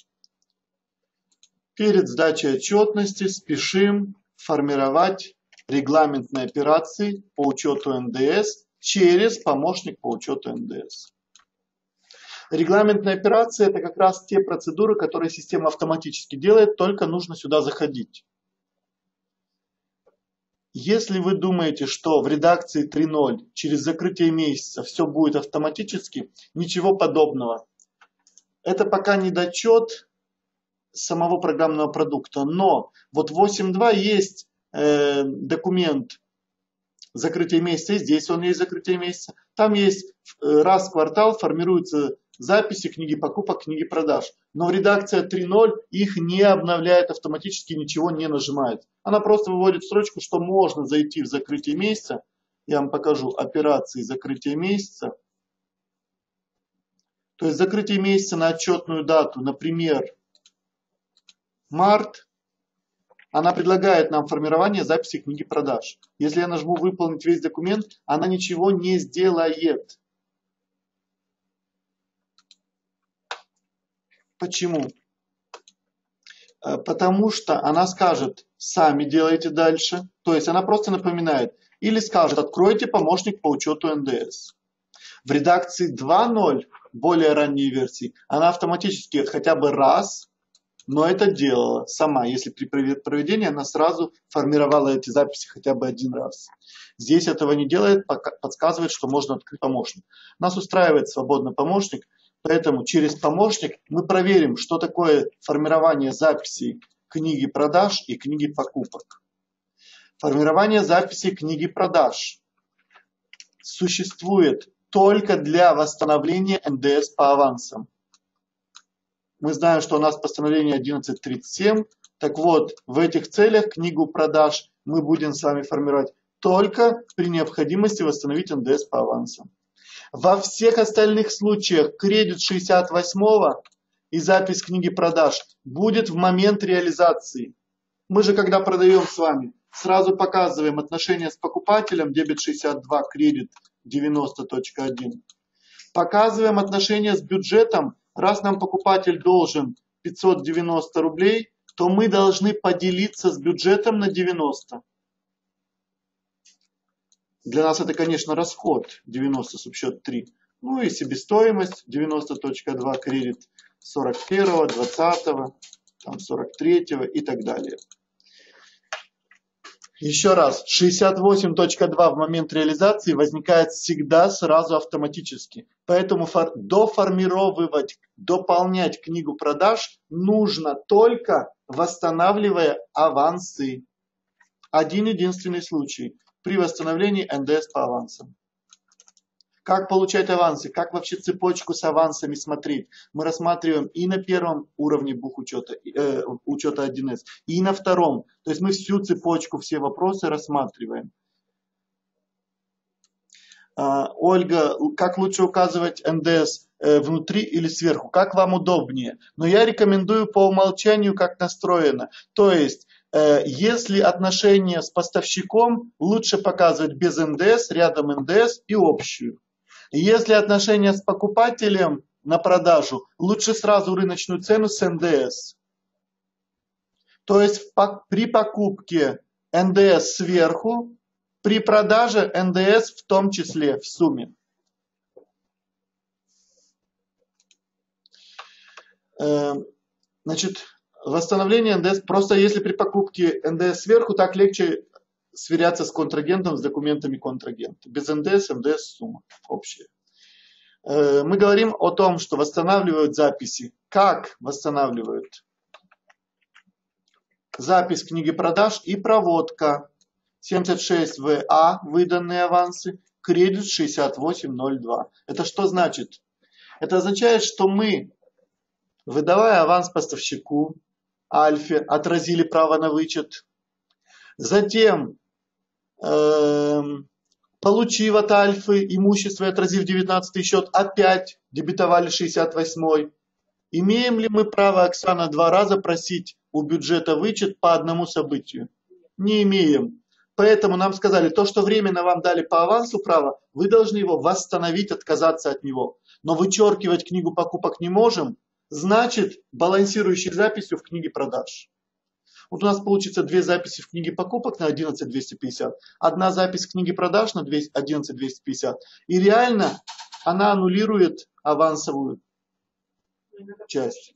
перед сдачей отчетности спешим формировать регламентные операции по учету эн дэ эс через помощник по учету эн дэ эс. Регламентные операции — это как раз те процедуры, которые система автоматически делает, только нужно сюда заходить. Если вы думаете, что в редакции три ноль через закрытие месяца все будет автоматически, ничего подобного. Это пока недочет самого программного продукта, но вот в восемь точка два есть э, документ закрытия месяца, и здесь он есть закрытие месяца. Там есть э, раз в квартал формируются записи книги покупок, книги продаж. Но в редакции три ноль их не обновляет автоматически, ничего не нажимает. Она просто выводит строчку, что можно зайти в закрытие месяца. Я вам покажу операции закрытия месяца. То есть закрытие месяца на отчетную дату, например, март, она предлагает нам формирование записи книги продаж. Если я нажму выполнить весь документ, она ничего не сделает. Почему? Потому что она скажет, сами делайте дальше. То есть она просто напоминает. Или скажет, откройте помощник по учету эн дэ эс. В редакции два ноль, более ранней версии, она автоматически хотя бы раз, но это делала сама. Если при проведении она сразу формировала эти записи хотя бы один раз. Здесь этого не делает, подсказывает, что можно открыть помощник. Нас устраивает свободный помощник. Поэтому через помощник мы проверим, что такое формирование записей книги продаж и книги покупок. Формирование записей книги продаж существует только для восстановления эн дэ эс по авансам. Мы знаем, что у нас постановление одиннадцать тридцать семь. Так вот, в этих целях книгу продаж мы будем с вами формировать только при необходимости восстановить эн дэ эс по авансам. Во всех остальных случаях кредит шестьдесят восьмого и запись книги продаж будет в момент реализации. Мы же, когда продаем с вами, сразу показываем отношения с покупателем, дебет шестьдесят два, кредит девяносто точка один. Показываем отношения с бюджетом. Раз нам покупатель должен пятьсот девяносто рублей, то мы должны поделиться с бюджетом на девяносто. Для нас это, конечно, расход девяносто субсчет три. Ну и себестоимость девяносто точка два, кредит сорок первого, двадцатого, там сорок третьего и так далее. Еще раз, шестьдесят восемь точка два в момент реализации возникает всегда сразу автоматически. Поэтому доформировывать, дополнять книгу продаж нужно только восстанавливая авансы. Один единственный случай. При восстановлении эн дэ эс по авансам. Как получать авансы? Как вообще цепочку с авансами смотреть? Мы рассматриваем и на первом уровне бухучета, э, учета один эс, и на втором. То есть мы всю цепочку, все вопросы рассматриваем. А, Ольга, как лучше указывать эн дэ эс э, внутри или сверху? Как вам удобнее? Но я рекомендую по умолчанию, как настроено. То есть если отношения с поставщиком, лучше показывать без эн дэ эс, рядом эн дэ эс и общую. Если отношения с покупателем на продажу, лучше сразу рыночную цену с эн дэ эс. То есть при покупке эн дэ эс сверху, при продаже эн дэ эс в том числе в сумме. Значит, восстановление эн дэ эс, просто если при покупке эн дэ эс сверху, так легче сверяться с контрагентом, с документами контрагента. Без эн дэ эс, эн дэ эс сумма общая. Э, мы говорим о том, что восстанавливают записи. Как восстанавливают? Запись книги продаж и проводка. семьдесят шесть вэ а, выданные авансы, кредит шестьдесят восемь ноль два. Это что значит? Это означает, что мы, выдавая аванс поставщику, Альфе, отразили право на вычет. Затем, э, получив от Альфы имущество и отразив девятнадцатый счет, опять дебетовали шестьдесят восьмой. Имеем ли мы право, Оксана, два раза просить у бюджета вычет по одному событию? Не имеем. Поэтому нам сказали, то, что временно вам дали по авансу право, вы должны его восстановить, отказаться от него. Но вычеркивать книгу покупок не можем, значит, балансирующей записью в книге продаж. Вот у нас получится две записи в книге покупок на одиннадцать двести пятьдесят, одна запись в книге продаж на одиннадцать двести пятьдесят. И реально она аннулирует авансовую часть.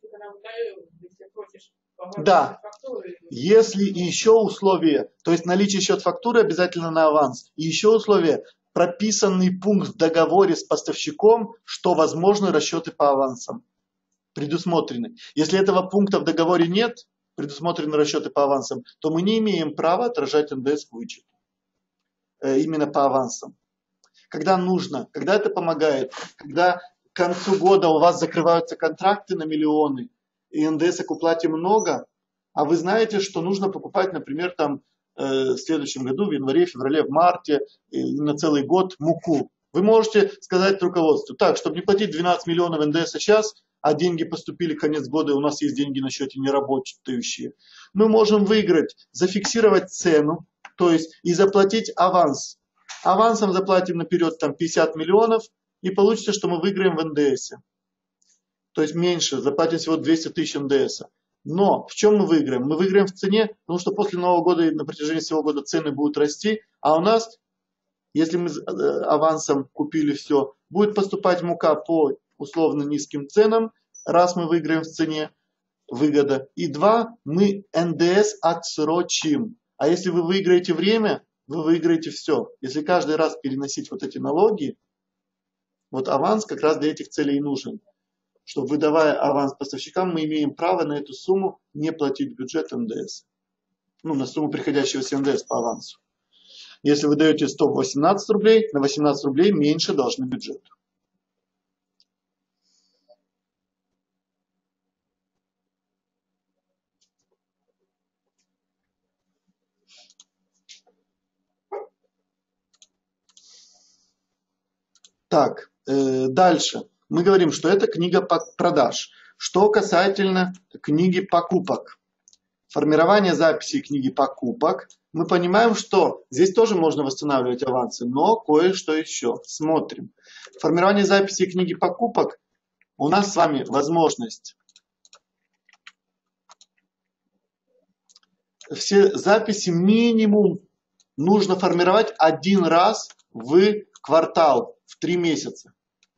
Да, если еще условие, то есть наличие счет-фактуры обязательно на аванс, и еще условие, прописанный пункт в договоре с поставщиком, что возможны расчеты по авансам, предусмотрены. Если этого пункта в договоре нет, предусмотрены расчеты по авансам, то мы не имеем права отражать эн дэ эс к вычету. Э, именно по авансам. Когда нужно, когда это помогает, когда к концу года у вас закрываются контракты на миллионы, и эн дэ эс к уплате много, а вы знаете, что нужно покупать, например, там, э, в следующем году, в январе, феврале, в марте, э, на целый год муку. Вы можете сказать руководству, так, чтобы не платить двенадцать миллионов эн дэ эс сейчас, а деньги поступили конец года, и у нас есть деньги на счете неработающие. Мы можем выиграть, зафиксировать цену, то есть и заплатить аванс. Авансом заплатим наперед там пятьдесят миллионов, и получится, что мы выиграем в эн дэ эс. То есть меньше, заплатим всего двести тысяч эн дэ эс. Но в чем мы выиграем? Мы выиграем в цене, потому что после Нового года и на протяжении всего года цены будут расти, а у нас, если мы авансом купили все, будет поступать мука по условно низким ценам, раз мы выиграем в цене, выгода. И два, мы эн дэ эс отсрочим. А если вы выиграете время, вы выиграете все. Если каждый раз переносить вот эти налоги, вот аванс как раз для этих целей и нужен. Чтобы, выдавая аванс поставщикам, мы имеем право на эту сумму не платить в бюджет эн дэ эс. Ну, на сумму приходящегося эн дэ эс по авансу. Если вы даете сто восемнадцать рублей, на восемнадцать рублей меньше должны бюджету. Так, э, дальше. Мы говорим, что это книга продаж. Что касательно книги покупок. Формирование записи книги покупок. Мы понимаем, что здесь тоже можно восстанавливать авансы, но кое-что еще. Смотрим. Формирование записи книги покупок. У нас с вами возможность все записи минимум нужно формировать один раз в квартал, в три месяца.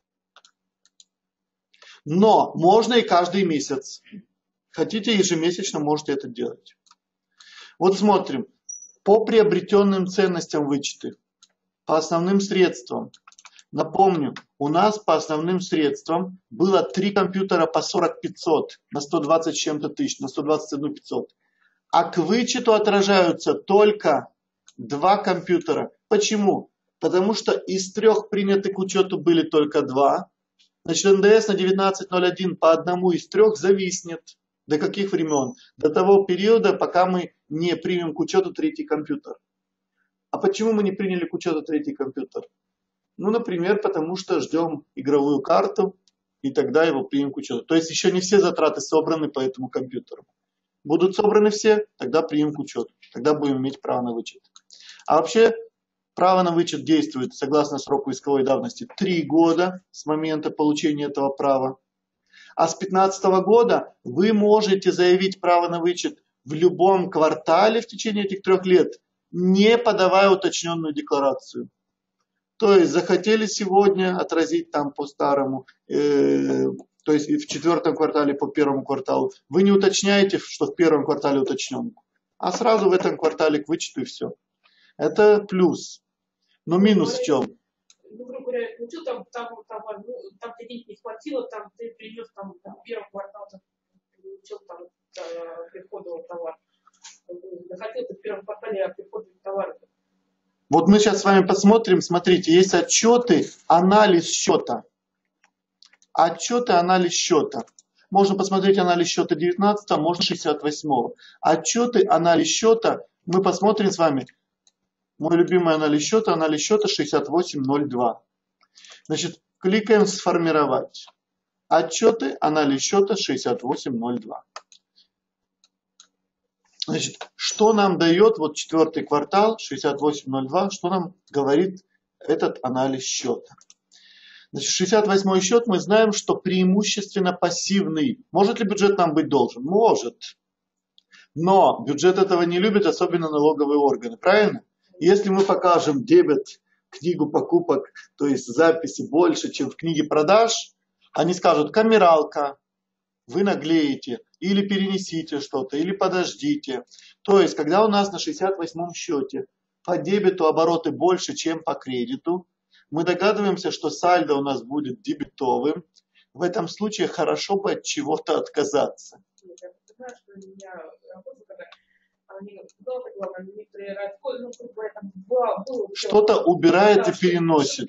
Но можно и каждый месяц. Хотите ежемесячно, можете это делать. Вот смотрим. По приобретенным ценностям вычеты. По основным средствам. Напомню, у нас по основным средствам было три компьютера по сорок пятьсот на сто двадцать с чем-то тысяч, на сто двадцать один пятьсот. А к вычету отражаются только два компьютера. Почему? Потому что из трех принятых к учету были только два. Значит, эн дэ эс на девятнадцать ноль один по одному из трех зависнет. До каких времен? До того периода, пока мы не примем к учету третий компьютер. А почему мы не приняли к учету третий компьютер? Ну, например, потому что ждем игровую карту, и тогда его примем к учету. То есть еще не все затраты собраны по этому компьютеру. Будут собраны все, тогда примем к учету. Тогда будем иметь право на вычет. А вообще, право на вычет действует согласно сроку исковой давности три года с момента получения этого права. А с две тысячи пятнадцатого года вы можете заявить право на вычет в любом квартале в течение этих трех лет, не подавая уточненную декларацию. То есть захотели сегодня отразить там по старому, э, то есть в четвертом квартале по первому кварталу, вы не уточняете, что в первом квартале уточненку, а сразу в этом квартале к вычету и все. Это плюс. Но минус в чем? Ну, грубо говоря, получил там, там, там, ну, там тебе денег не хватило, там ты принес там, там первый квартал, там, получил там э, приходовый товар. Захотел ты в первом квартале приходовый товар. Вот мы сейчас с вами посмотрим, смотрите, есть отчеты, анализ счета. Отчеты, анализ счета. Можно посмотреть анализ счета девятнадцатого, можно шестьдесят восьмого. Отчеты, анализ счета, мы посмотрим с вами. Мой любимый анализ счета, анализ счета шестьдесят восемь ноль два. Значит, кликаем «Сформировать». Отчеты, анализ счета шестьдесят восемь ноль два. Значит, что нам дает вот четвертый квартал шестьдесят восемь ноль два, что нам говорит этот анализ счета? Значит, шестьдесят восьмой счет мы знаем, что преимущественно пассивный. Может ли бюджет нам быть должен? Может. Но бюджет этого не любит, особенно налоговые органы. Правильно? Если мы покажем дебет, книгу покупок, то есть записи больше, чем в книге продаж, они скажут: камералка, вы наглеете, или перенесите что-то, или подождите. То есть, когда у нас на шестьдесят восьмом счете по дебету обороты больше, чем по кредиту, мы догадываемся, что сальдо у нас будет дебетовым. В этом случае хорошо бы от чего-то отказаться. Что-то убирает и переносит.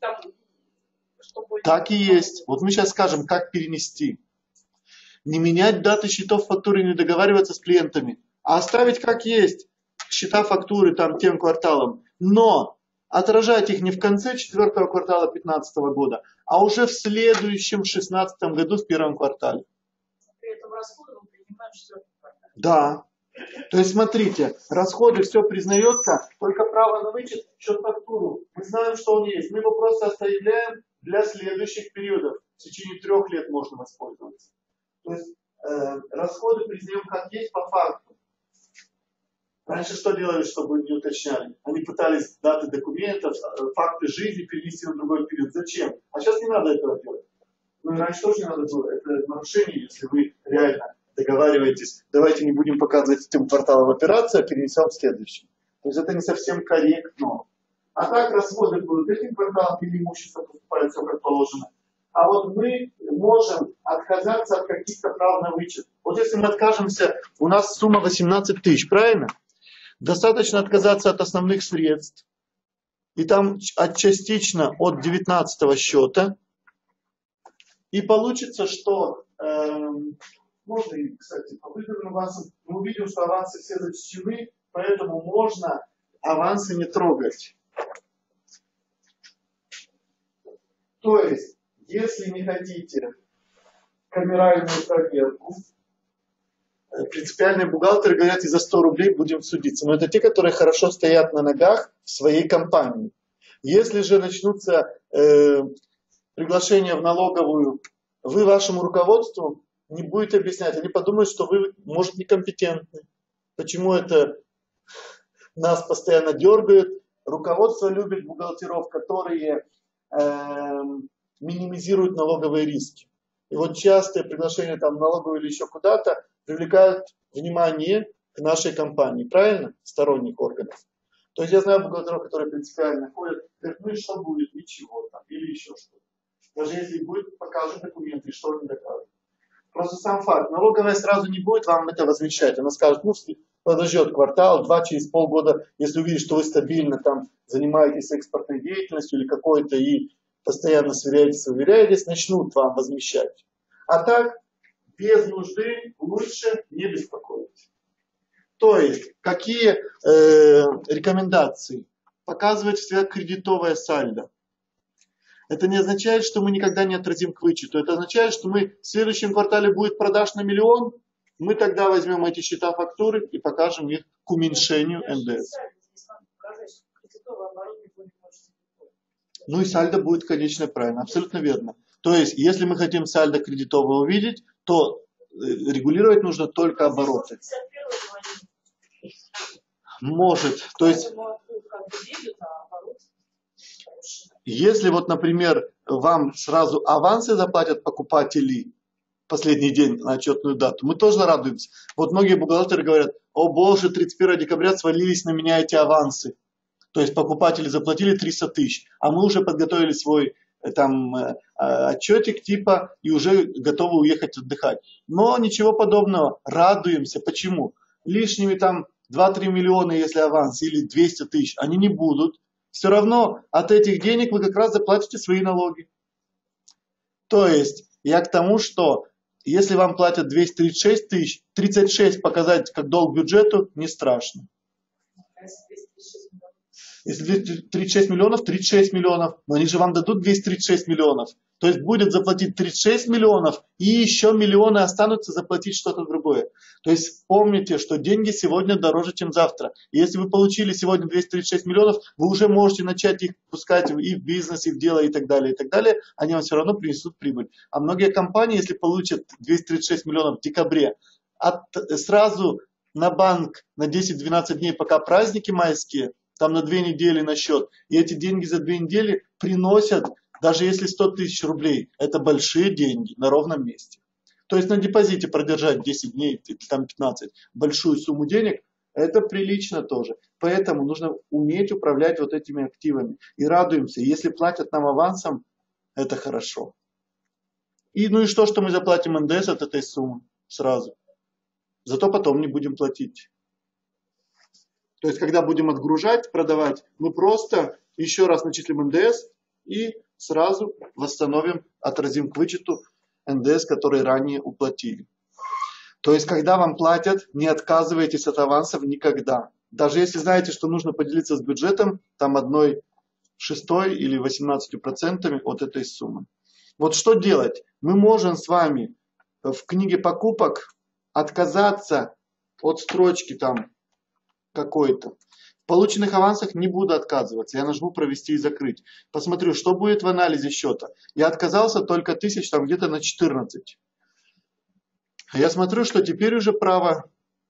Так и есть. Вот мы сейчас скажем, как перенести. Не менять даты счетов фактуры, не договариваться с клиентами, а оставить как есть. Счета фактуры там тем кварталом. Но отражать их не в конце четвертого квартала две тысячи пятнадцатого года, а уже в следующем шестнадцатом году в первом квартале. При этом расходы мы принимаем в четвертом квартале. Да. То есть смотрите, расходы все признается, только право на вычет, счет фактуру. Мы знаем, что он есть. Мы его просто оставляем для следующих периодов. В течение трех лет можно воспользоваться. То есть э, расходы признаем как есть по факту. Раньше что делали, чтобы не уточняли? Они пытались даты документов, факты жизни перенести на другой период. Зачем? А сейчас не надо этого делать. Ну, раньше тоже не надо было. Это нарушение, если вы реально договариваетесь. Давайте не будем показывать этим кварталом операции, а перенесем в следующий. То есть это не совсем корректно. А так расходы будут этим кварталом, или имущество поступает все как положено. А вот мы можем отказаться от каких-то прав на вычет. Вот если мы откажемся, у нас сумма восемнадцать тысяч, правильно? Достаточно отказаться от основных средств. И там от частично от девятнадцатого счета. И получится, что, э, можно, кстати, по выданным авансам, мы увидим, что авансы все зачтены, поэтому можно авансы не трогать. То есть, если не хотите камеральную проверку, принципиальные бухгалтеры говорят, и за сто рублей будем судиться. Но это те, которые хорошо стоят на ногах в своей компании. Если же начнутся э, приглашения в налоговую, вы вашему руководству не будете объяснять. Они подумают, что вы, может, некомпетентны. Почему это нас постоянно дергают? Руководство любит бухгалтеров, которые э, минимизируют налоговые риски. И вот частые приглашения там в налоговую или еще куда-то привлекают внимание к нашей компании, правильно? Сторонних органов. То есть я знаю бухгалтеров, которые принципиально ходят, говорят, ну и что будет, ничего там, или еще что-то. Даже если будет, покажут документы, и что они докажут. Просто сам факт. Налоговая сразу не будет вам это возвещать. Она скажет, ну, подождет квартал, два, через полгода, если увидит, что вы стабильно там занимаетесь экспортной деятельностью или какой-то и постоянно сверяетесь, уверяетесь, начнут вам возмещать. А так, без нужды лучше не беспокоить. То есть, какие э, рекомендации? Показывать всегда кредитовое сальдо. Это не означает, что мы никогда не отразим к вычету. Это означает, что мы в следующем квартале будет продаж на миллион, мы тогда возьмем эти счета фактуры и покажем их к уменьшению эн дэ эс. Ну и сальдо будет, конечно, правильно. Абсолютно верно. То есть, если мы хотим сальдо кредитовое увидеть, то регулировать нужно только обороты. Может. То есть, если вот, например, вам сразу авансы заплатят покупатели в последний день на отчетную дату, мы тоже радуемся. Вот многие бухгалтеры говорят, о боже, тридцать первого декабря свалились на меня эти авансы. То есть покупатели заплатили триста тысяч, а мы уже подготовили свой там отчетик типа и уже готовы уехать отдыхать. Но ничего подобного. Радуемся. Почему? Лишними там два-три миллиона, если аванс, или двести тысяч, они не будут. Все равно от этих денег вы как раз заплатите свои налоги. То есть я к тому, что если вам платят двести тридцать шесть тысяч, тридцать шесть показать как долг бюджету не страшно. Если двести тридцать шесть миллионов, тридцать шесть миллионов. Но они же вам дадут двести тридцать шесть миллионов. То есть будет заплатить тридцать шесть миллионов и еще миллионы останутся заплатить что-то другое. То есть помните, что деньги сегодня дороже, чем завтра. И если вы получили сегодня двести тридцать шесть миллионов, вы уже можете начать их пускать и в бизнес, и в дело, и так далее, и так далее. Они вам все равно принесут прибыль. А многие компании, если получат двести тридцать шесть миллионов в декабре, от, сразу на банк на десять-двенадцать дней, пока праздники майские, там на две недели на счет, и эти деньги за две недели приносят, даже если сто тысяч рублей, это большие деньги на ровном месте. То есть на депозите продержать десять дней, или там пятнадцать, большую сумму денег, это прилично тоже. Поэтому нужно уметь управлять вот этими активами. И радуемся, если платят нам авансом, это хорошо. И ну и что, что мы заплатим эн дэ эс от этой суммы сразу. Зато потом не будем платить. То есть, когда будем отгружать, продавать, мы просто еще раз начислим эн дэ эс и сразу восстановим, отразим к вычету эн дэ эс, который ранее уплатили. То есть, когда вам платят, не отказывайтесь от авансов никогда. Даже если знаете, что нужно поделиться с бюджетом, там одной шестой или восемнадцатью процентами от этой суммы. Вот что делать? Мы можем с вами в книге покупок отказаться от строчки там какой-то. В полученных авансах не буду отказываться. Я нажму провести и закрыть. Посмотрю, что будет в анализе счета. Я отказался только тысяч там где-то на четырнадцать. Я смотрю, что теперь уже право,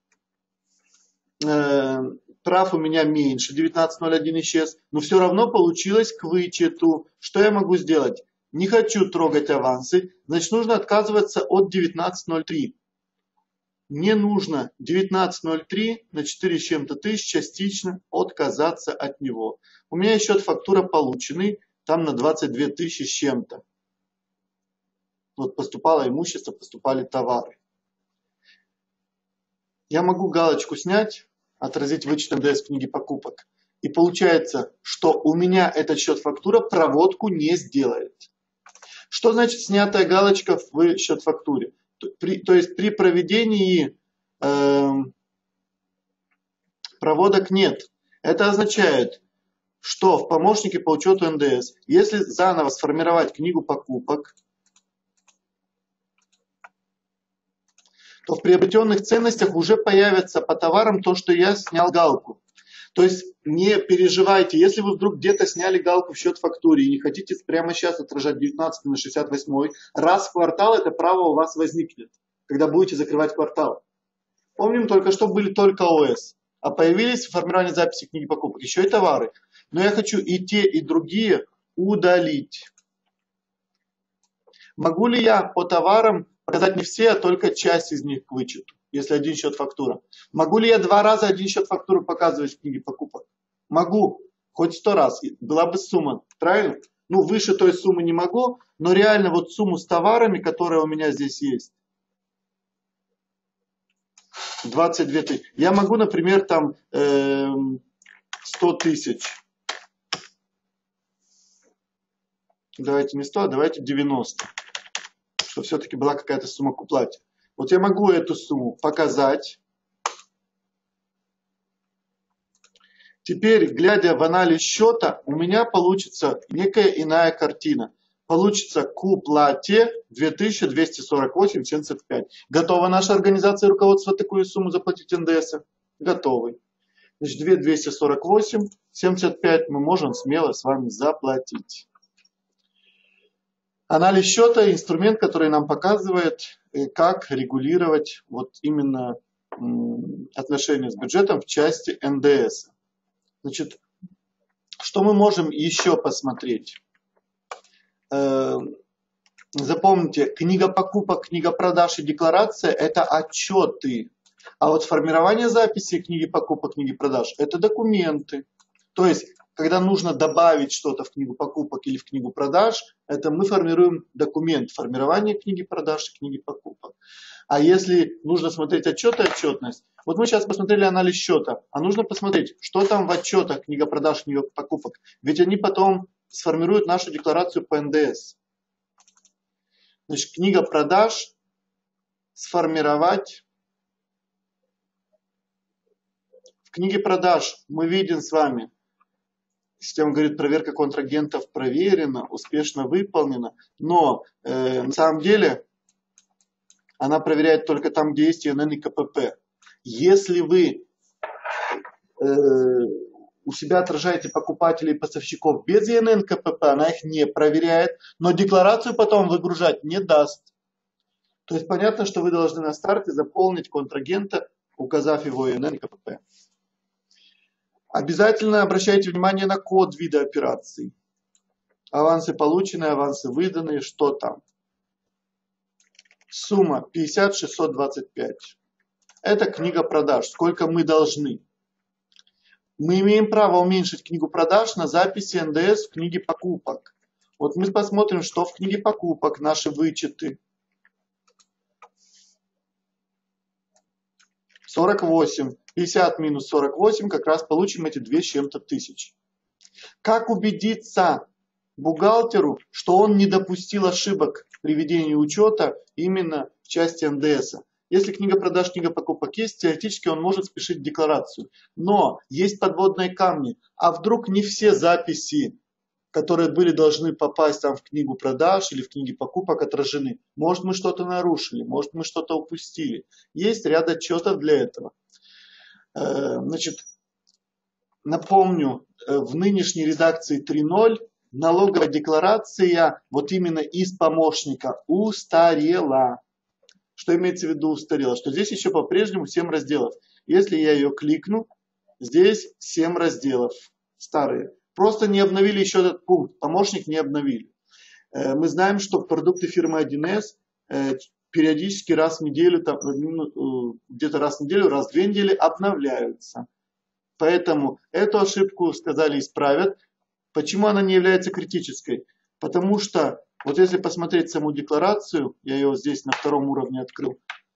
э, прав у меня меньше. девятнадцать ноль один исчез. Но все равно получилось к вычету. Что я могу сделать? Не хочу трогать авансы. Значит, нужно отказываться от девятнадцать ноль три. Не нужно девятнадцать ноль три на четыре с чем-то тысяч частично отказаться от него. У меня счет фактура полученный, там на двадцать две тысячи с чем-то. Вот поступало имущество, поступали товары. Я могу галочку снять, отразить вычет эн дэ эс в книге покупок. И получается, что у меня этот счет фактура проводку не сделает. Что значит снятая галочка в счет фактуре? При, то есть при проведении э, проводок нет. Это означает, что в помощнике по учету эн дэ эс, если заново сформировать книгу покупок, то в приобретенных ценностях уже появится по товарам то, что я снял галку. То есть не переживайте, если вы вдруг где-то сняли галку в счет фактуре и не хотите прямо сейчас отражать девятнадцать на шестьдесят восемь, раз в квартал это право у вас возникнет, когда будете закрывать квартал. Помним только, что были только о эс, а появились в формировании записи книги покупок еще и товары. Но я хочу и те, и другие удалить. Могу ли я по товарам показать не все, а только часть из них к вычету, если один счет фактура? Могу ли я два раза один счет фактуры показывать в книге покупок? Могу, хоть сто раз, была бы сумма, правильно? Ну, выше той суммы не могу, но реально вот сумму с товарами, которая у меня здесь есть, двадцать две тысячи. Я могу, например, там э, сто тысяч. Давайте не сто, а давайте девяносто. Чтобы все-таки была какая-то сумма к уплате. Вот я могу эту сумму показать. Теперь, глядя в анализ счета, у меня получится некая иная картина. Получится к уплате две тысячи двести сорок восемь семьдесят пять. Готова наша организация руководства такую сумму заплатить эн дэ эс? Готовы. Значит, две тысячи двести сорок восемь семьдесят пять мы можем смело с вами заплатить. Анализ счета – инструмент, который нам показывает, как регулировать вот именно отношения с бюджетом в части эн дэ эс. Значит, что мы можем еще посмотреть? Запомните, книга покупок, книга продаж и декларация – это отчеты. А вот формирование записи книги покупок, книги продаж – это документы. То есть когда нужно добавить что-то в книгу покупок или в книгу продаж, это мы формируем документ формирования книги продаж и книги покупок. А если нужно смотреть отчет и отчетность, вот мы сейчас посмотрели анализ счета, а нужно посмотреть, что там в отчетах книга продаж, книга покупок. Ведь они потом сформируют нашу декларацию по эн дэ эс. Значит, книга продаж сформировать. В книге продаж мы видим с вами, система говорит, проверка контрагентов проверена, успешно выполнена, но э, на самом деле она проверяет только там, где есть и эн эн и ка пэ пэ. Если вы э, у себя отражаете покупателей и поставщиков без и эн эн ка пэ пэ, она их не проверяет, но декларацию потом выгружать не даст. То есть понятно, что вы должны на старте заполнить контрагента, указав его и эн эн и ка пэ пэ. Обязательно обращайте внимание на код вида операций. Авансы полученные, авансы выданные, что там. Сумма пятьдесят шестьсот двадцать пять. Это книга продаж. Сколько мы должны. Мы имеем право уменьшить книгу продаж на записи эн дэ эс в книге покупок. Вот мы посмотрим, что в книге покупок, наши вычеты. сорок восемь. пятьдесят минус сорок восемь, как раз получим эти две с чем-то тысяч. Как убедиться бухгалтеру, что он не допустил ошибок при ведении учета именно в части эн дэ эс? Если книга продаж, книга покупок есть, теоретически он может спешить декларацию. Но есть подводные камни. А вдруг не все записи, которые были должны попасть там в книгу продаж или в книге покупок, отражены? Может, мы что-то нарушили, может, мы что-то упустили. Есть ряд отчетов для этого. Значит, напомню, в нынешней редакции три ноль налоговая декларация вот именно из помощника устарела. Что имеется в виду устарела? Что здесь еще по-прежнему семь разделов. Если я ее кликну, здесь семь разделов старые. Просто не обновили еще этот пункт. Помощник не обновили. Мы знаем, что продукты фирмы один эс периодически раз в неделю, там, где-то раз в неделю, раз в две недели обновляются. Поэтому эту ошибку, сказали, исправят. Почему она не является критической? Потому что, вот если посмотреть саму декларацию, я ее здесь на втором уровне открыл.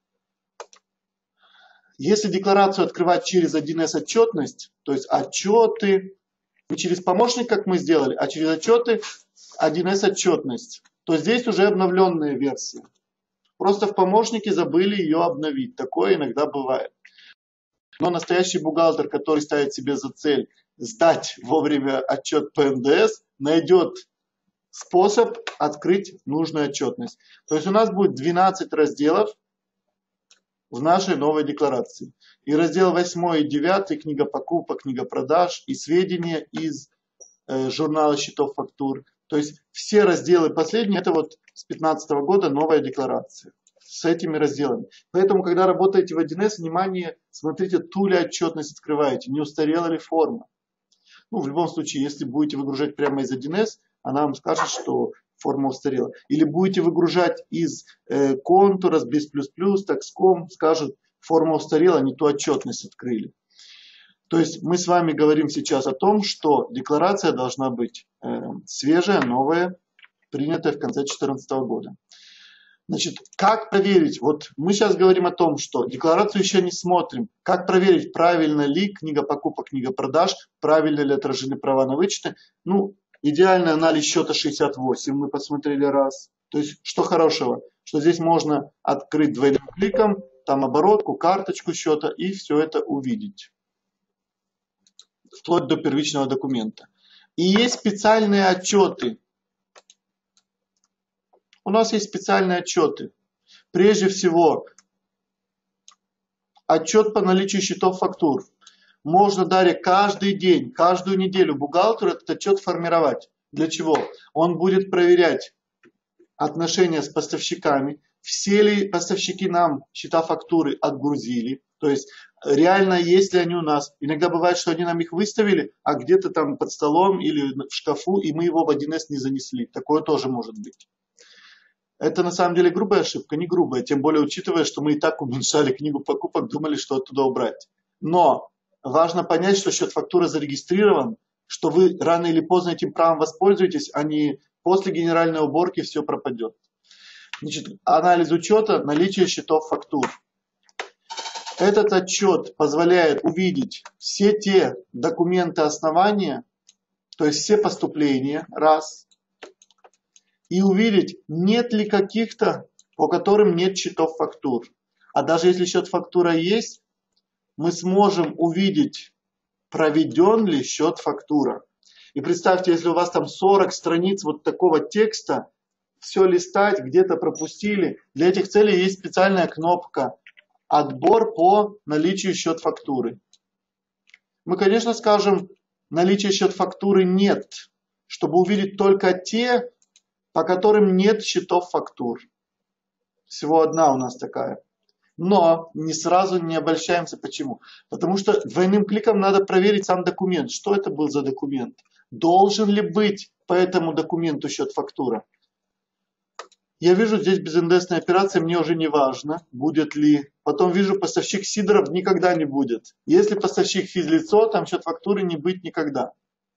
Если декларацию открывать через один эс отчетность, то есть отчеты, не через помощник, как мы сделали, а через отчеты один эс отчетность, то здесь уже обновленная версия. Просто в помощнике забыли ее обновить. Такое иногда бывает. Но настоящий бухгалтер, который ставит себе за цель сдать вовремя отчет по эн дэ эс, найдет способ открыть нужную отчетность. То есть у нас будет двенадцать разделов в нашей новой декларации. И раздел восьмой и девятый, книга покупок, книга продаж и сведения из э, журнала счетов фактур. То есть все разделы последние, это вот с две тысячи пятнадцатого года новая декларация с этими разделами. Поэтому, когда работаете в один эс, внимание, смотрите, ту ли отчетность открываете, не устарела ли форма. Ну, в любом случае, если будете выгружать прямо из один эс, она вам скажет, что форма устарела. Или будете выгружать из э, контура, с без плюс плюс, такском, скажут, форма устарела, не ту отчетность открыли. То есть мы с вами говорим сейчас о том, что декларация должна быть э, свежая, новая, принятая в конце две тысячи четырнадцатого года. Значит, как проверить? Вот мы сейчас говорим о том, что декларацию еще не смотрим. Как проверить, правильно ли книга покупок, книга продаж, правильно ли отражены права на вычеты? Ну, идеальный анализ счета шестьдесят восемь мы посмотрели раз. То есть, что хорошего? Что здесь можно открыть двойным кликом, там оборотку, карточку счета и все это увидеть. Вплоть до первичного документа. И есть специальные отчеты. У нас есть специальные отчеты. Прежде всего, отчет по наличию счетов фактур. Можно далее каждый день, каждую неделю бухгалтеру этот отчет формировать. Для чего? Он будет проверять отношения с поставщиками. Все ли поставщики нам счета фактуры отгрузили. То есть реально есть ли они у нас. Иногда бывает, что они нам их выставили, а где-то там под столом или в шкафу, и мы его в один эс не занесли. Такое тоже может быть. Это на самом деле грубая ошибка, не грубая. Тем более учитывая, что мы и так уменьшали книгу покупок, думали, что оттуда убрать. Но важно понять, что счет фактуры зарегистрирован, что вы рано или поздно этим правом воспользуетесь, а не после генеральной уборки все пропадет. Значит, анализ учета, наличие счетов фактур. Этот отчет позволяет увидеть все те документы основания, то есть все поступления, раз, и увидеть, нет ли каких-то, по которым нет счетов фактур. А даже если счет фактура есть, мы сможем увидеть, проведен ли счет фактура. И представьте, если у вас там сорок страниц вот такого текста, все листать, где-то пропустили, для этих целей есть специальная кнопка «Отбор по наличию счет фактуры». Мы, конечно, скажем, наличие счет фактуры нет, чтобы увидеть только те, по которым нет счетов фактур. Всего одна у нас такая. Но не сразу не обольщаемся. Почему? Потому что двойным кликом надо проверить сам документ. Что это был за документ? Должен ли быть по этому документу счет фактура? Я вижу здесь без эн дэ эсной операции, мне уже не важно, будет ли. Потом вижу поставщик Сидоров, никогда не будет. Если поставщик физлицо, там счет фактуры не быть никогда.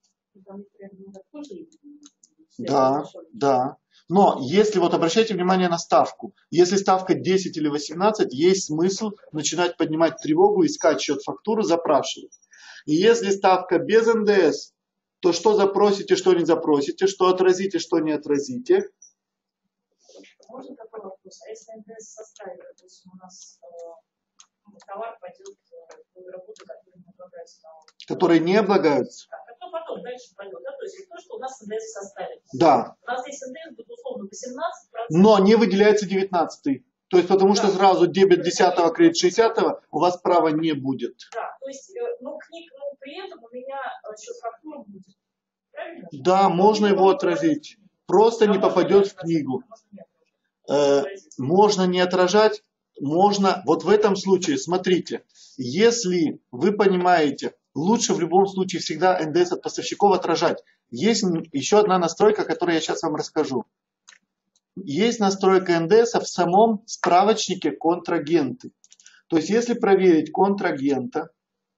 Да, да. Но если вот обращайте внимание на ставку, если ставка десять или восемнадцать, есть смысл начинать поднимать тревогу, искать счет фактуры, запрашивать. И если ставка без эн дэ эс, то что запросите, что не запросите, что отразите, что не отразите. Можно такой вопрос? А если эн дэ эс составит, допустим, у нас э, товар пойдет в работу, которые не облагаются налогом? Которые не облагаются? Да, а потом дальше пойдет, да? То есть то, что у нас эн дэ эс составит. Да. У нас здесь эн дэ эс будет условно восемнадцать процентов. Но не выделяется девятнадцатый. То есть потому да. что сразу дебет десятого, кредит шестидесятого, у вас права не будет. Да, то есть, ну, книг, ну, при этом у меня счет фактуры будет. Правильно? Да, можно его отразить. Просто не попадет в книгу. Э, можно не отражать, можно, вот в этом случае, смотрите, если вы понимаете, лучше в любом случае всегда эн дэ эс от поставщиков отражать. Есть еще одна настройка, которую я сейчас вам расскажу. Есть настройка эн дэ эс в самом справочнике контрагенты. То есть, если проверить контрагента,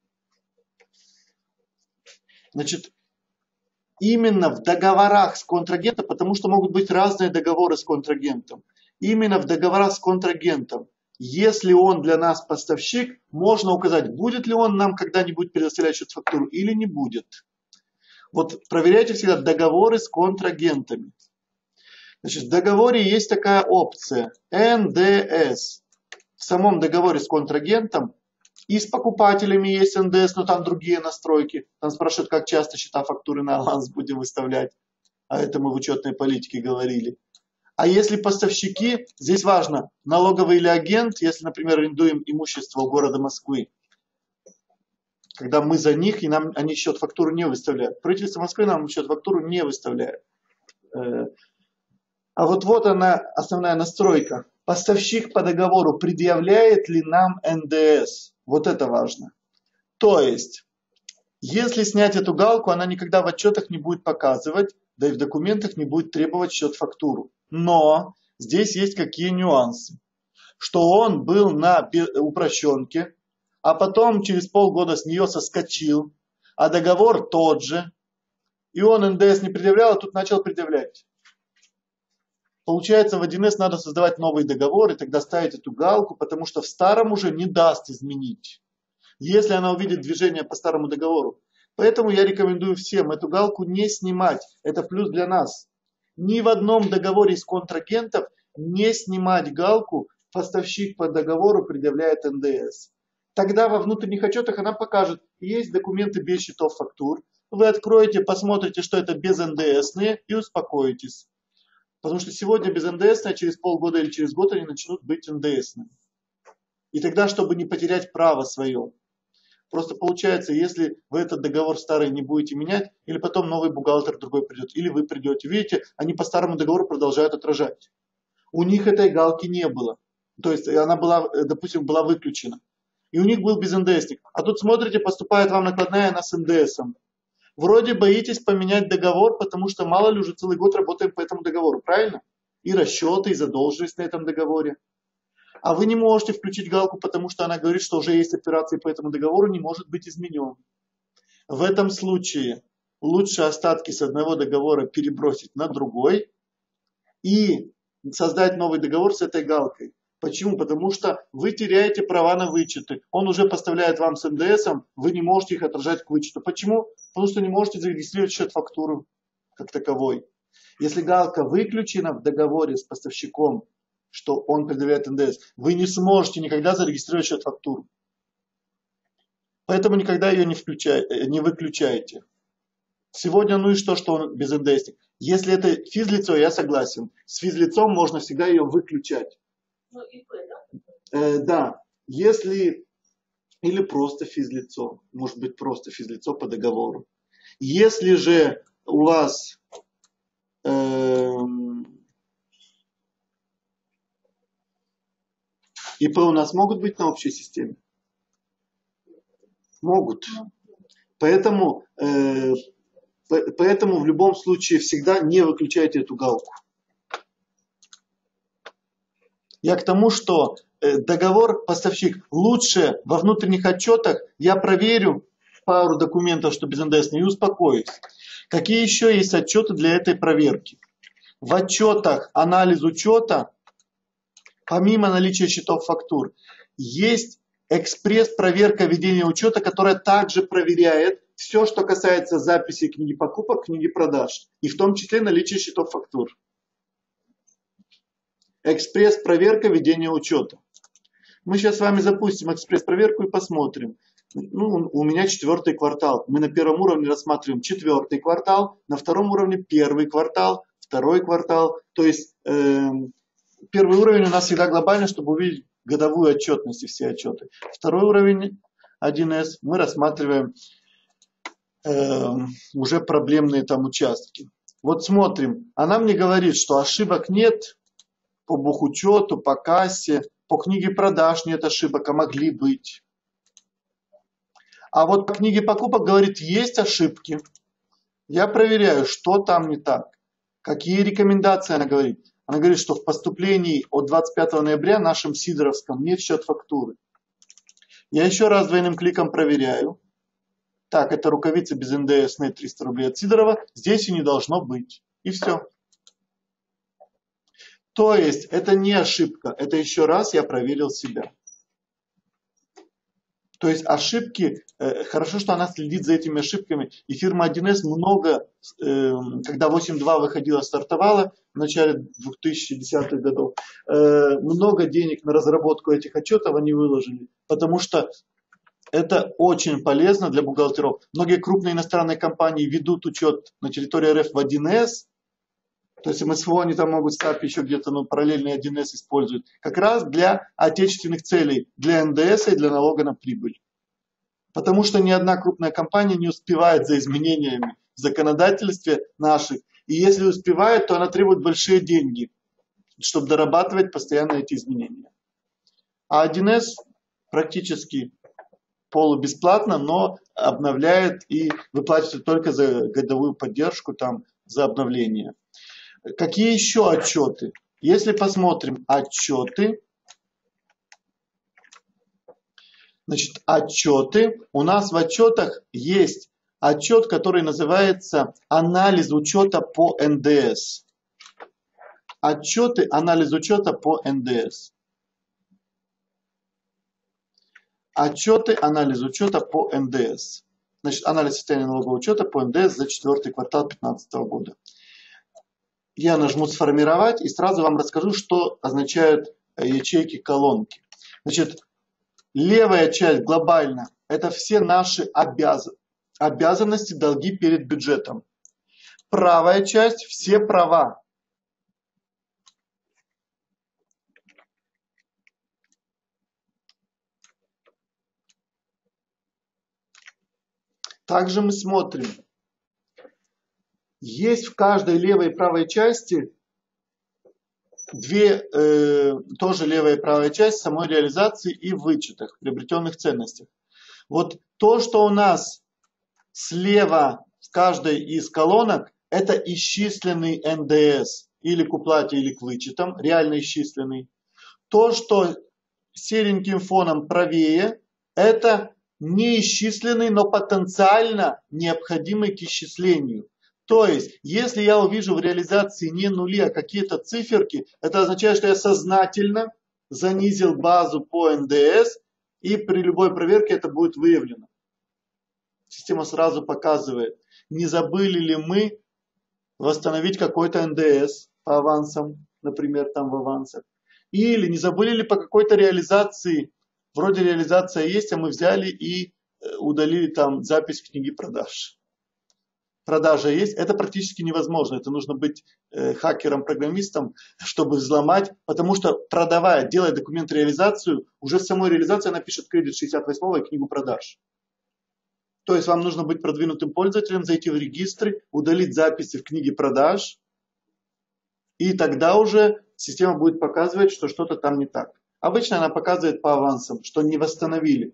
значит, именно в договорах с контрагентом, потому что могут быть разные договоры с контрагентом, именно в договорах с контрагентом, если он для нас поставщик, можно указать, будет ли он нам когда-нибудь предоставлять счет фактуру или не будет. Вот проверяйте всегда договоры с контрагентами. Значит, в договоре есть такая опция эн дэ эс. В самом договоре с контрагентом и с покупателями есть эн дэ эс, но там другие настройки. Там спрашивают, как часто счета фактуры на аванс будем выставлять. А это мы в учетной политике говорили. А если поставщики, здесь важно, налоговый или агент, если, например, арендуем имущество у города Москвы, когда мы за них, и нам они счет фактуру не выставляют. Правительство Москвы нам счет фактуру не выставляет. А вот вот она, основная настройка. Поставщик по договору предъявляет ли нам эн дэ эс? Вот это важно. То есть, если снять эту галку, она никогда в отчетах не будет показывать, да и в документах не будет требовать счет-фактуру. Но здесь есть какие нюансы. Что он был на упрощенке, а потом через полгода с нее соскочил, а договор тот же, и он эн дэ эс не предъявлял, а тут начал предъявлять. Получается, в один эс надо создавать новый договор и тогда ставить эту галку, потому что в старом уже не даст изменить, если она увидит движение по старому договору. Поэтому я рекомендую всем эту галку не снимать. Это плюс для нас. Ни в одном договоре из контрагентов не снимать галку «Поставщик по договору предъявляет эн дэ эс». Тогда во внутренних отчетах она покажет, есть документы без счетов фактур. Вы откроете, посмотрите, что это без эн дэ эсные и успокоитесь. Потому что сегодня без эн дэ эс, а через полгода или через год они начнут быть эн дэ эсными. И тогда, чтобы не потерять право свое. Просто получается, если вы этот договор старый не будете менять, или потом новый бухгалтер другой придет, или вы придете. Видите, они по старому договору продолжают отражать. У них этой галки не было. То есть она была, допустим, была выключена. И у них был без эн дэ эсник. А тут смотрите, поступает вам накладная, она с эн дэ эсом. Вроде боитесь поменять договор, потому что мало ли уже целый год работаем по этому договору, правильно? И расчеты, и задолженность на этом договоре. А вы не можете включить галку, потому что она говорит, что уже есть операции по этому договору, не может быть изменен. В этом случае лучше остатки с одного договора перебросить на другой и создать новый договор с этой галкой. Почему? Потому что вы теряете права на вычеты. Он уже поставляет вам с эн дэ эсом, вы не можете их отражать к вычету. Почему? Потому что не можете зарегистрировать счет фактуры как таковой. Если галка выключена в договоре с поставщиком, что он предъявляет эн дэ эс, вы не сможете никогда зарегистрировать счет фактуру. Поэтому никогда ее не, включай, не выключаете. Сегодня, ну и что, что он без эн дэ эс? Если это физлицо, я согласен. С физлицом можно всегда ее выключать. Ну, ИП, да? Э, да, если или просто физлицо, может быть просто физлицо по договору. Если же у вас э, ИП у нас могут быть на общей системе? Могут. Поэтому, э, поэтому в любом случае всегда не выключайте эту галку. Я к тому, что договор поставщик лучше во внутренних отчетах я проверю пару документов, что без эн дэ эс, и успокоюсь. Какие еще есть отчеты для этой проверки? В отчетах анализ учета, помимо наличия счетов фактур, есть экспресс-проверка ведения учета, которая также проверяет все, что касается записи книги покупок, книги продаж, и в том числе наличие счетов фактур. Экспресс-проверка ведения учета. Мы сейчас с вами запустим экспресс-проверку и посмотрим. Ну, у меня четвертый квартал. Мы на первом уровне рассматриваем четвертый квартал, на втором уровне первый квартал, второй квартал. То есть э, первый уровень у нас всегда глобальный, чтобы увидеть годовую отчетность и все отчеты. Второй уровень один эс мы рассматриваем э, уже проблемные там участки. Вот смотрим. Она мне говорит, что ошибок нет по бухучету, по кассе, по книге продаж нет ошибок, а могли быть. А вот по книге покупок говорит, есть ошибки. Я проверяю, что там не так. Какие рекомендации она говорит. Она говорит, что в поступлении от двадцать пятого ноября нашем Сидоровском нет счет фактуры. Я еще раз двойным кликом проверяю. Так, это рукавица без эн дэ эс, нет, триста рублей от Сидорова. Здесь и не должно быть. И все. То есть это не ошибка, это еще раз я проверил себя. То есть ошибки, э, хорошо, что она следит за этими ошибками. И фирма один эс много, э, когда восемь два выходила, стартовала в начале двухтысячных годов, э, много денег на разработку этих отчетов они выложили. Потому что это очень полезно для бухгалтеров. Многие крупные иностранные компании ведут учет на территории эр эф в один эс. То есть эм эс эф о они там могут САП еще где-то, но параллельный один эс используют. Как раз для отечественных целей, для эн дэ эс и для налога на прибыль. Потому что ни одна крупная компания не успевает за изменениями в законодательстве наших. И если успевает, то она требует большие деньги, чтобы дорабатывать постоянно эти изменения. А один эс практически полубесплатно, но обновляет и выплачивает только за годовую поддержку, там, за обновление. Какие еще отчеты? Если посмотрим отчеты, значит, отчеты, у нас в отчетах есть отчет, который называется анализ учета по эн дэ эс. Отчеты, анализ учета по эн дэ эс. Отчеты, анализ учета по эн дэ эс. Значит, анализ состояния налогового учета по эн дэ эс за четвертый квартал две тысячи пятнадцатого года. Я нажму «Сформировать» и сразу вам расскажу, что означают ячейки, колонки. Значит, левая часть глобально – это все наши обяз... обязанности, долги перед бюджетом. Правая часть – все права. Также мы смотрим. Есть в каждой левой и правой части две, э, тоже левая и правая часть самой реализации и в вычетах, приобретенных ценностях. Вот то, что у нас слева в каждой из колонок, это исчисленный эн дэ эс или к уплате, или к вычетам, реально исчисленный. То, что сереньким фоном правее, это не исчисленный, но потенциально необходимый к исчислению. То есть, если я увижу в реализации не нули, а какие-то циферки, это означает, что я сознательно занизил базу по эн дэ эс, и при любой проверке это будет выявлено. Система сразу показывает, не забыли ли мы восстановить какой-то эн дэ эс по авансам, например, там в авансах. Или не забыли ли по какой-то реализации, вроде реализация есть, а мы взяли и удалили там запись в книге продаж. Продажа есть, это практически невозможно. Это нужно быть э, хакером-программистом, чтобы взломать, потому что продавая, делая документ реализацию, уже в самой реализации она пишет кредит шестьдесят восьмого и книгу продаж. То есть вам нужно быть продвинутым пользователем, зайти в регистры, удалить записи в книге продаж, и тогда уже система будет показывать, что что-то там не так. Обычно она показывает по авансам, что не восстановили.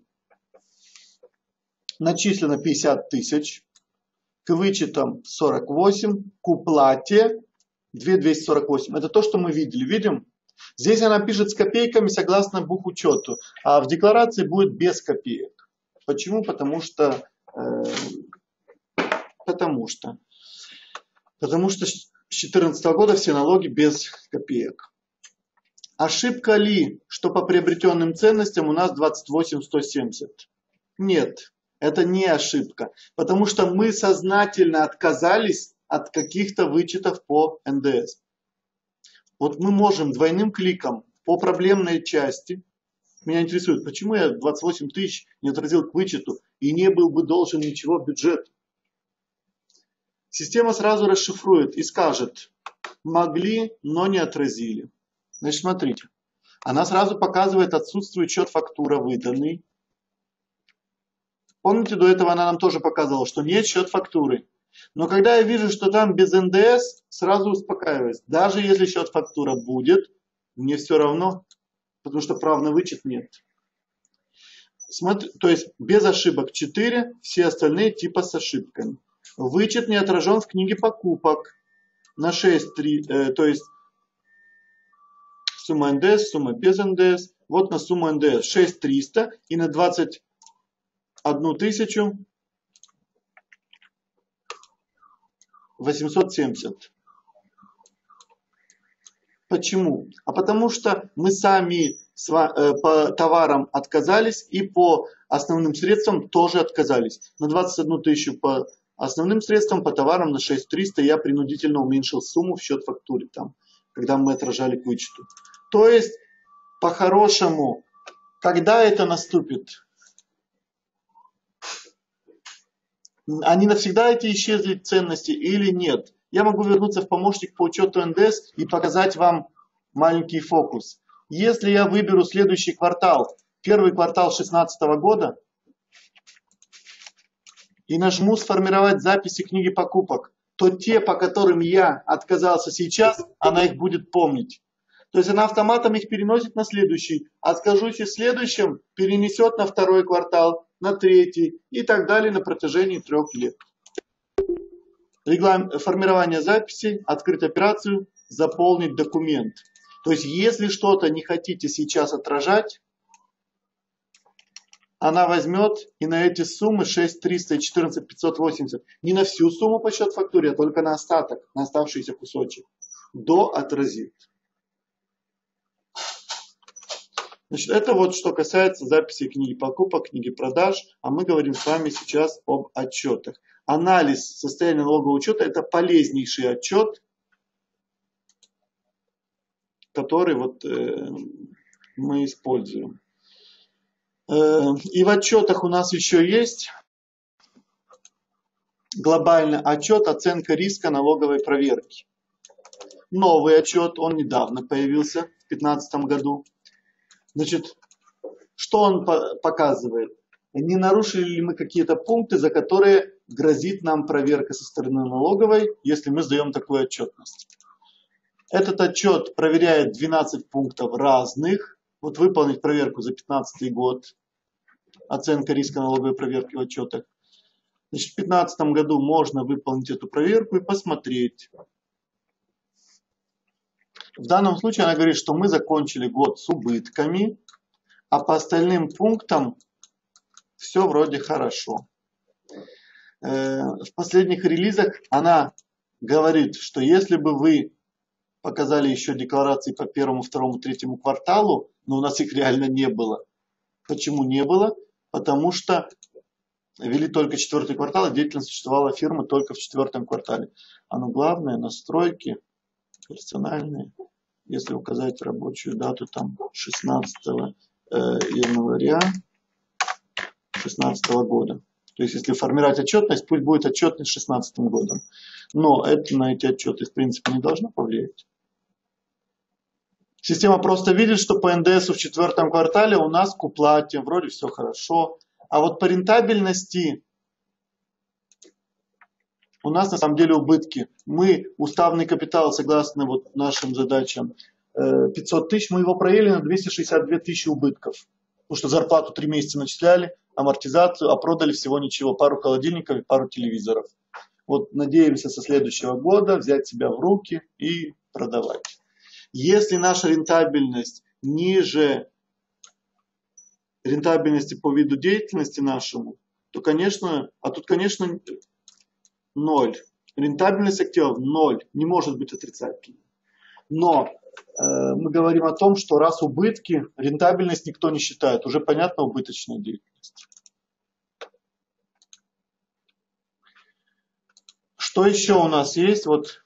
Начислено пятьдесят тысяч. К вычетам сорок восемь, к уплате две тысячи двести сорок восемь. Это то, что мы видели. Видим? Здесь она пишет с копейками согласно бухучету, а в декларации будет без копеек. Почему? Потому что, э, потому что, потому что с две тысячи четырнадцатого года все налоги без копеек. Ошибка ли, что по приобретенным ценностям у нас двадцать восемь сто семьдесят? Нет. Это не ошибка, потому что мы сознательно отказались от каких-то вычетов по эн дэ эс. Вот мы можем двойным кликом по проблемной части, меня интересует, почему я двадцать восемь тысяч не отразил к вычету и не был бы должен ничего в бюджет. Система сразу расшифрует и скажет, могли, но не отразили. Значит, смотрите, она сразу показывает, отсутствует счет фактура выданный. Помните, до этого она нам тоже показывала, что нет счет фактуры. Но когда я вижу, что там без эн дэ эс, сразу успокаиваюсь. Даже если счет фактура будет, мне все равно, потому что правный вычет нет. Смотри, то есть без ошибок четыре, все остальные типа с ошибками. Вычет не отражен в книге покупок на шесть три, э, то есть сумма эн дэ эс, сумма без эн дэ эс. Вот на сумму эн дэ эс шесть тысяч триста и на двадцать одну тысячу восемьсот семьдесят. Почему? А потому что мы сами по товарам отказались и по основным средствам тоже отказались. На двадцать одну тысячу по основным средствам, по товарам на шесть тысяч триста я принудительно уменьшил сумму в счет фактуре, там, когда мы отражали к вычету. То есть, по-хорошему, когда это наступит? Они навсегда эти исчезли ценности или нет? Я могу вернуться в помощник по учету эн дэ эс и показать вам маленький фокус. Если я выберу следующий квартал, первый квартал две тысячи шестнадцатого года, и нажму «Сформировать записи книги покупок», то те, по которым я отказался сейчас, она их будет помнить. То есть она автоматом их переносит на следующий. Откажусь и в следующем перенесет на второй квартал, на третий и так далее на протяжении трех лет. Реглам... Формирование записей, открыть операцию, заполнить документ. То есть если что-то не хотите сейчас отражать, она возьмет и на эти суммы шесть триста и четырнадцать пятьсот восемьдесят, не на всю сумму по счет фактуре, а только на остаток, на оставшийся кусочек, до отразит. Значит, это вот что касается записи книги покупок, книги продаж, а мы говорим с вами сейчас об отчетах. Анализ состояния налогового учета – это полезнейший отчет, который вот, э, мы используем. Э, и в отчетах у нас еще есть глобальный отчет «Оценка риска налоговой проверки». Новый отчет, он недавно появился, в две тысячи пятнадцатом году. Значит, что он показывает? Не нарушили ли мы какие-то пункты, за которые грозит нам проверка со стороны налоговой, если мы сдаем такую отчетность. Этот отчет проверяет двенадцать пунктов разных. Вот выполнить проверку за две тысячи пятнадцатый год. Оценка риска налоговой проверки в отчетах. Значит, в две тысячи пятнадцатом году можно выполнить эту проверку и посмотреть. В данном случае она говорит, что мы закончили год с убытками, а по остальным пунктам все вроде хорошо. В последних релизах она говорит, что если бы вы показали еще декларации по первому, второму, третьему кварталу, но у нас их реально не было. Почему не было? Потому что ввели только четвертый квартал, и деятельность существовала фирмы только в четвертом квартале. А ну главное, настройки персональные. Если указать рабочую дату, там шестнадцатого января две тысячи шестнадцатого года. То есть, если формировать отчетность, пусть будет отчетность с две тысячи шестнадцатым годом. Но это на эти отчеты, в принципе, не должно повлиять. Система просто видит, что по эн дэ эсу в четвертом квартале у нас к уплате, вроде все хорошо. А вот по рентабельности у нас на самом деле убытки. Мы уставный капитал, согласно вот нашим задачам, пятьсот тысяч, мы его проели на двести шестьдесят две тысячи убытков. Потому что зарплату три месяца начисляли, амортизацию, а продали всего ничего, пару холодильников и пару телевизоров. Вот надеемся со следующего года взять себя в руки и продавать. Если наша рентабельность ниже рентабельности по виду деятельности нашему, то, конечно, а тут, конечно, ноль. Рентабельность активов ноль, не может быть отрицательной. Но э, мы говорим о том, что раз убытки, рентабельность никто не считает, уже понятно убыточная деятельность. Что еще у нас есть вот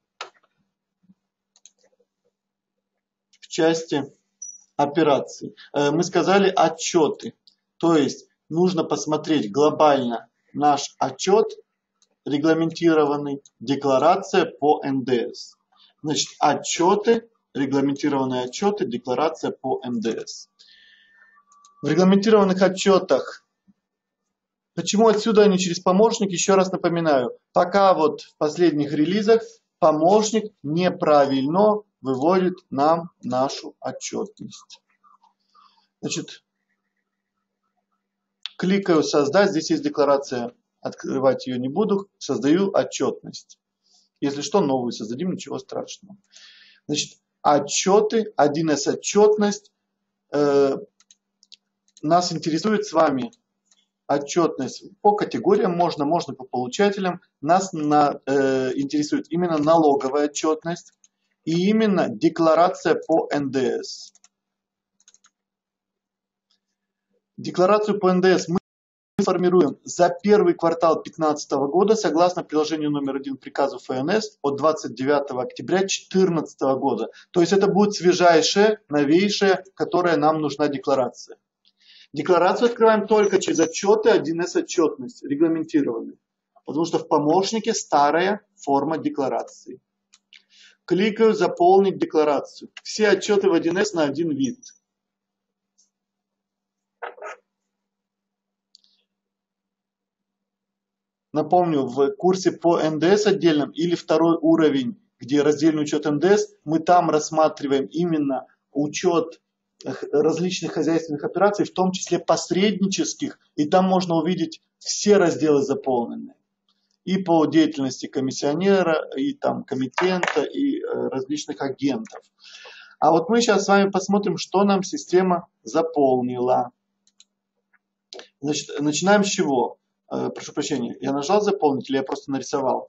в части операций? Э, мы сказали отчеты, то есть нужно посмотреть глобально наш отчет, регламентированный, декларация по эн дэ эс. Значит, отчеты, регламентированные отчеты, декларация по эн дэ эс. В регламентированных отчетах, почему отсюда они через помощник, еще раз напоминаю, пока вот в последних релизах помощник неправильно выводит нам нашу отчетность. Значит, кликаю «Создать», здесь есть декларация. Открывать ее не буду, создаю отчетность. Если что, новую создадим, ничего страшного. Значит, отчеты, один эс отчетность. Э, нас интересует с вами отчетность по категориям, можно, можно по получателям. Нас на, э, интересует именно налоговая отчетность и именно декларация по эн дэ эс. Декларацию по эн дэ эс мы Мы формируем за первый квартал две тысячи пятнадцатого года согласно приложению номер один приказу эф эн эс от двадцать девятого октября две тысячи четырнадцатого года. То есть это будет свежайшая, новейшая, которая нам нужна декларация. Декларацию открываем только через отчеты один эс отчетность, регламентированный. Потому что в помощнике старая форма декларации. Кликаю «Заполнить декларацию». Все отчеты в один эс на один вид. Напомню, в курсе по эн дэ эс отдельном или второй уровень, где раздельный учет эн дэ эс, мы там рассматриваем именно учет различных хозяйственных операций, в том числе посреднических, и там можно увидеть все разделы заполненные. И по деятельности комиссионера, и там комитента, и различных агентов. А вот мы сейчас с вами посмотрим, что нам система заполнила. Значит, начинаем с чего? Прошу прощения, я нажал заполнить или я просто нарисовал?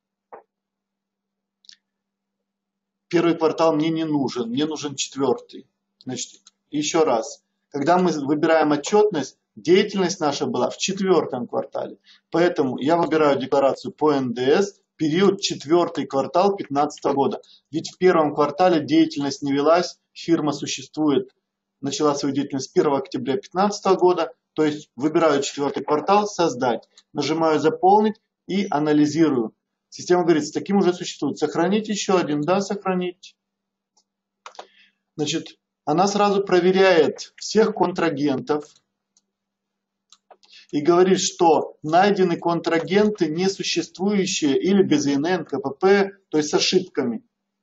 Первый квартал мне не нужен, мне нужен четвертый. Значит, еще раз. Когда мы выбираем отчетность, деятельность наша была в четвертом квартале. Поэтому я выбираю декларацию по эн дэ эс, период четвертый квартал две тысячи пятнадцатого года. Ведь в первом квартале деятельность не велась, фирма существует, начала свою деятельность с первого октября две тысячи пятнадцатого года. То есть выбираю четвертый квартал, создать, нажимаю заполнить и анализирую. Система говорит, с таким уже существует. Сохранить еще один, да, сохранить. Значит, она сразу проверяет всех контрагентов и говорит, что найдены контрагенты несуществующие или без ай эн эн, ка пэ пэ, то есть с ошибками.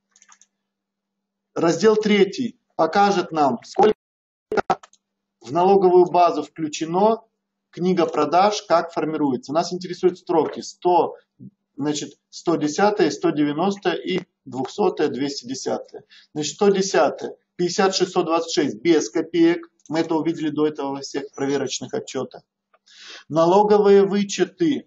Раздел третий покажет нам, сколько в налоговую базу включено, книга продаж, как формируется. Нас интересуют строки сто, значит, сто десять, сто девяносто и двести, двести десять. Значит, сто десять, пятьдесят шестьсот двадцать шесть без копеек. Мы это увидели до этого во всех проверочных отчетах. Налоговые вычеты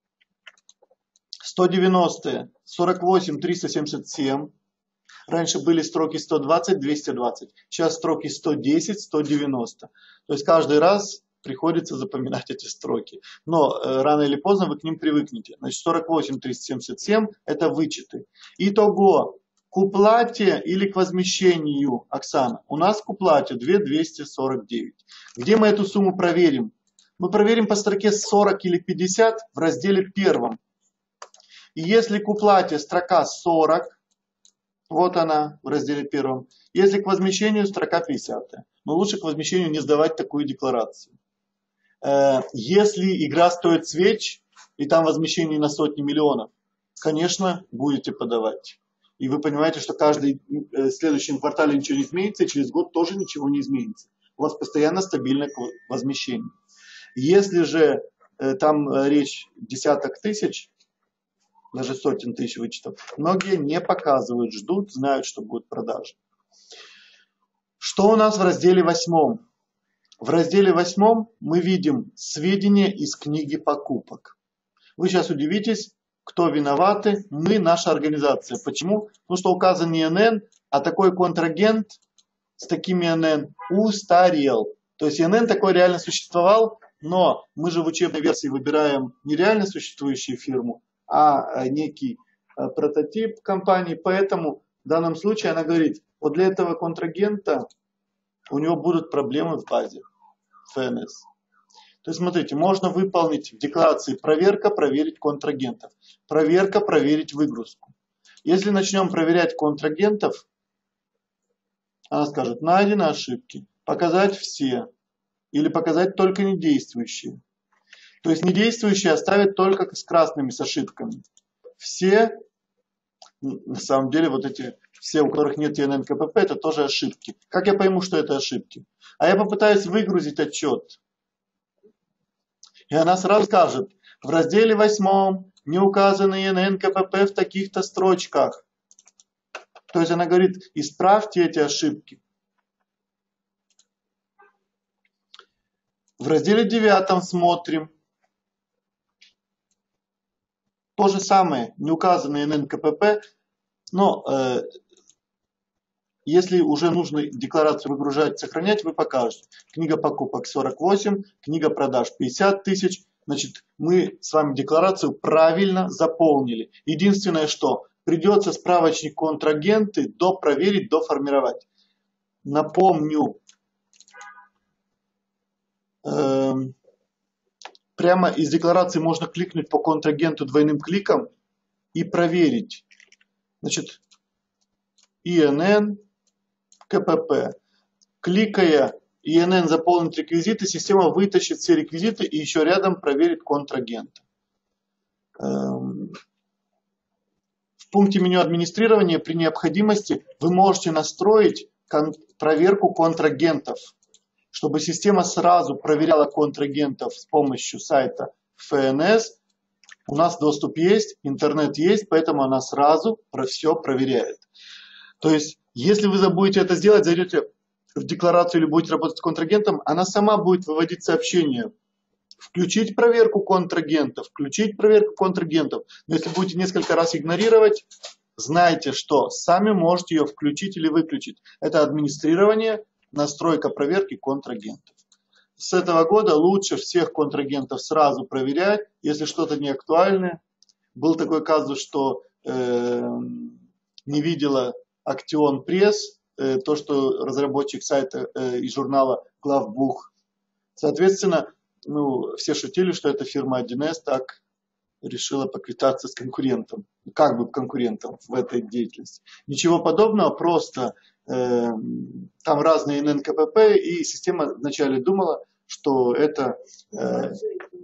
сто девяносто, сорок восемь, триста семьдесят семь. Раньше были строки сто двадцать, двести двадцать. Сейчас строки сто десять, сто девяносто. То есть каждый раз приходится запоминать эти строки. Но э, рано или поздно вы к ним привыкнете. Значит, сорок восемь, триста семьдесят семь это вычеты. Итого, к уплате или к возмещению, Оксана, у нас к уплате две тысячи двести сорок девять. Где мы эту сумму проверим? Мы проверим по строке сорок или пятьдесят в разделе первом. И если к уплате строка сорок, вот она в разделе первом. Если к возмещению строка пятьдесят. Но лучше к возмещению не сдавать такую декларацию. Если игра стоит свеч, и там возмещение на сотни миллионов, конечно, будете подавать. И вы понимаете, что каждый в следующем квартале ничего не изменится, и через год тоже ничего не изменится. У вас постоянно стабильное возмещение. Если же там речь десяток тысяч, даже сотен тысяч вычетов, многие не показывают, ждут, знают, что будет продажа. Что у нас в разделе восьмом? В разделе восьмом мы видим сведения из книги покупок. Вы сейчас удивитесь, кто виноваты? Мы, наша организация. Почему? Потому что указан и эн эн, а такой контрагент с таким и эн эн устарел. То есть и эн эн такой реально существовал, но мы же в учебной версии выбираем не реально существующую фирму, а некий прототип компании. Поэтому в данном случае она говорит, вот для этого контрагента у него будут проблемы в базе эф эн эс. То есть, смотрите, можно выполнить в декларации проверка, проверить контрагентов. Проверка, проверить выгрузку. Если начнем проверять контрагентов, она скажет, найдены ошибки, показать все или показать только недействующие. То есть недействующие оставят только с красными, с ошибками. Все, на самом деле, вот эти, все, у которых нет и эн эн ка пэ пэ, это тоже ошибки. Как я пойму, что это ошибки? А я попытаюсь выгрузить отчет. И она сразу скажет, в разделе восьмом не указаны и эн эн ка пэ пэ в таких-то строчках. То есть она говорит, исправьте эти ошибки. В разделе девятом смотрим. То же самое, не указаны и эн эн ка пэ пэ, но э, если уже нужно декларацию выгружать, сохранять, вы покажете. Книга покупок сорок восемь, книга продаж пятьдесят тысяч. Значит, мы с вами декларацию правильно заполнили. Единственное, что придется справочник контрагенты допроверить, доформировать. Напомню, э, прямо из декларации можно кликнуть по контрагенту двойным кликом и проверить. Значит, и эн эн, ка пэ пэ. Кликая и эн эн заполнить реквизиты, система вытащит все реквизиты и еще рядом проверит контрагента. В пункте меню администрирования при необходимости вы можете настроить проверку контрагентов, чтобы система сразу проверяла контрагентов с помощью сайта эф эн эс. У нас доступ есть, интернет есть, поэтому она сразу про все проверяет. То есть, если вы забудете это сделать, зайдете в декларацию или будете работать с контрагентом, она сама будет выводить сообщение. Включить проверку контрагентов, включить проверку контрагентов. Но если будете несколько раз игнорировать, знайте, что сами можете ее включить или выключить. Это администрирование, настройка проверки контрагентов. С этого года лучше всех контрагентов сразу проверять, если что-то не актуальное. Был такой казус, что э, не видела Актион Пресс, э, то, что разработчик сайта э, и журнала Главбух. Соответственно, ну, все шутили, что эта фирма один эс так решила поквитаться с конкурентом. Как бы конкурентом в этой деятельности. Ничего подобного, просто э, там разные эн эн ка пэ пэ, и система вначале думала, что это... Э,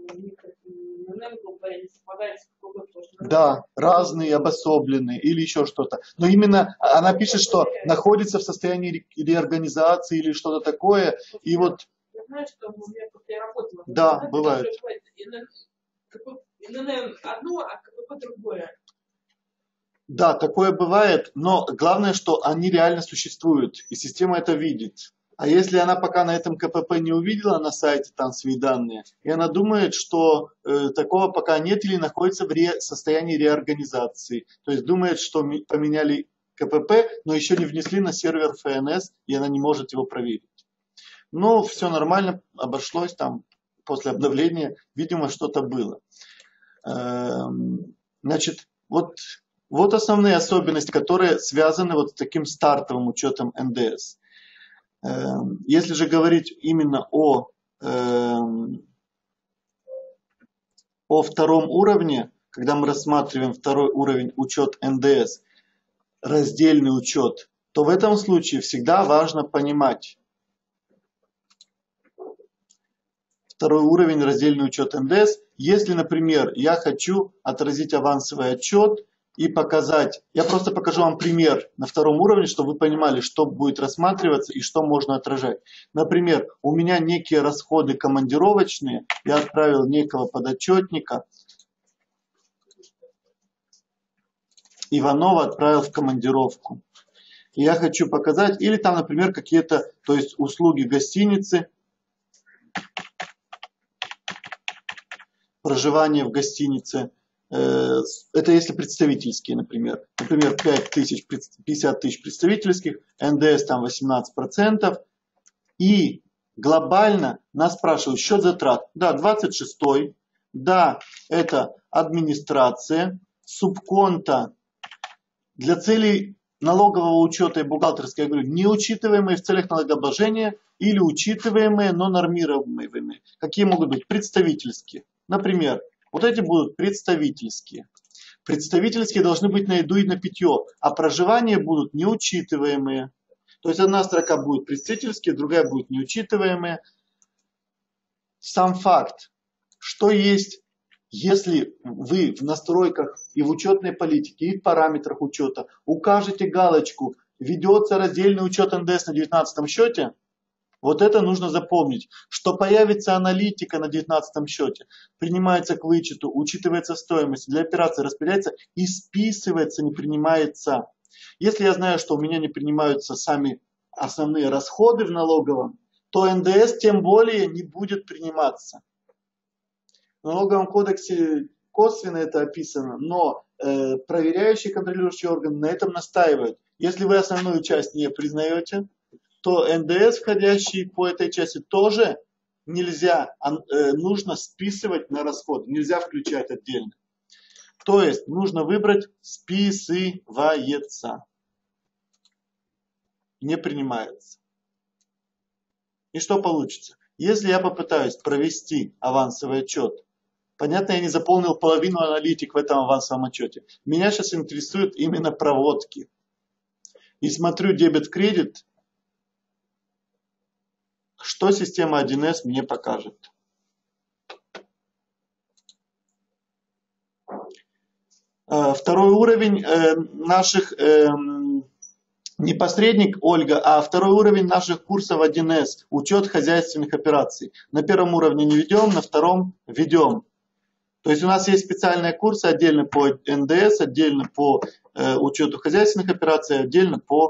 да, разные, обособленные или еще что-то. Но именно она пишет, что находится в состоянии реорганизации или что-то такое. И вот... Я знаю, что у меня после работы... Да, бывает. эн эн эн одно, а ка пэ пэ другое. Да, такое бывает, но главное, что они реально существуют, и система это видит. А если она пока на этом ка пэ пэ не увидела на сайте там свои данные, и она думает, что э, такого пока нет или находится в ре, состоянии реорганизации, то есть думает, что поменяли ка пэ пэ, но еще не внесли на сервер эф эн эс, и она не может его проверить. Но все нормально, обошлось там после обновления, видимо, что-то было. Значит, вот, вот основные особенности, которые связаны вот с таким стартовым учетом эн дэ эс. Если же говорить именно о, о втором уровне, когда мы рассматриваем второй уровень учет эн дэ эс, раздельный учет, то в этом случае всегда важно понимать, второй уровень раздельный учет эн дэ эс. Если, например, я хочу отразить авансовый отчет и показать, я просто покажу вам пример на втором уровне, чтобы вы понимали, что будет рассматриваться и что можно отражать. Например, у меня некие расходы командировочные, я отправил некого подотчетника, Иванова отправил в командировку. И я хочу показать, или там, например, какие-то, то есть услуги гостиницы, проживание в гостинице, это если представительские, например. Например, пять тысяч, пятьдесят тысяч представительских, эн дэ эс там восемнадцать процентов. И глобально нас спрашивают счет затрат. Да, двадцать шестой. Да, это администрация, субконта. Для целей налогового учета и бухгалтерской, я говорю, не учитываемые в целях налогообложения или учитываемые, но нормируемые. Какие могут быть? Представительские. Например, вот эти будут представительские. Представительские должны быть на еду и на питье, а проживание будут неучитываемые. То есть одна строка будет представительские, другая будет неучитываемые. Сам факт, что есть, если вы в настройках и в учетной политике, и в параметрах учета укажете галочку «Ведется раздельный учет эн дэ эс на девятнадцатом счете», вот это нужно запомнить, что появится аналитика на девятнадцатом счете, принимается к вычету, учитывается стоимость, для операции распределяется и списывается, не принимается. Если я знаю, что у меня не принимаются сами основные расходы в налоговом, то эн дэ эс тем более не будет приниматься. В налоговом кодексе косвенно это описано, но э, проверяющий контролирующий орган на этом настаивает. Если вы основную часть не признаете, то эн дэ эс, входящий по этой части, тоже нельзя, э, нужно списывать на расход, нельзя включать отдельно. То есть нужно выбрать списывается. Не принимается. И что получится? Если я попытаюсь провести авансовый отчет, понятно, я не заполнил половину аналитик в этом авансовом отчете. Меня сейчас интересуют именно проводки. И смотрю дебет-кредит, что система один эс мне покажет. Второй уровень наших, не посредник Ольга, а второй уровень наших курсов один эс, учет хозяйственных операций. На первом уровне не ведем, на втором ведем. То есть у нас есть специальные курсы отдельно по эн дэ эс, отдельно по учету хозяйственных операций, отдельно по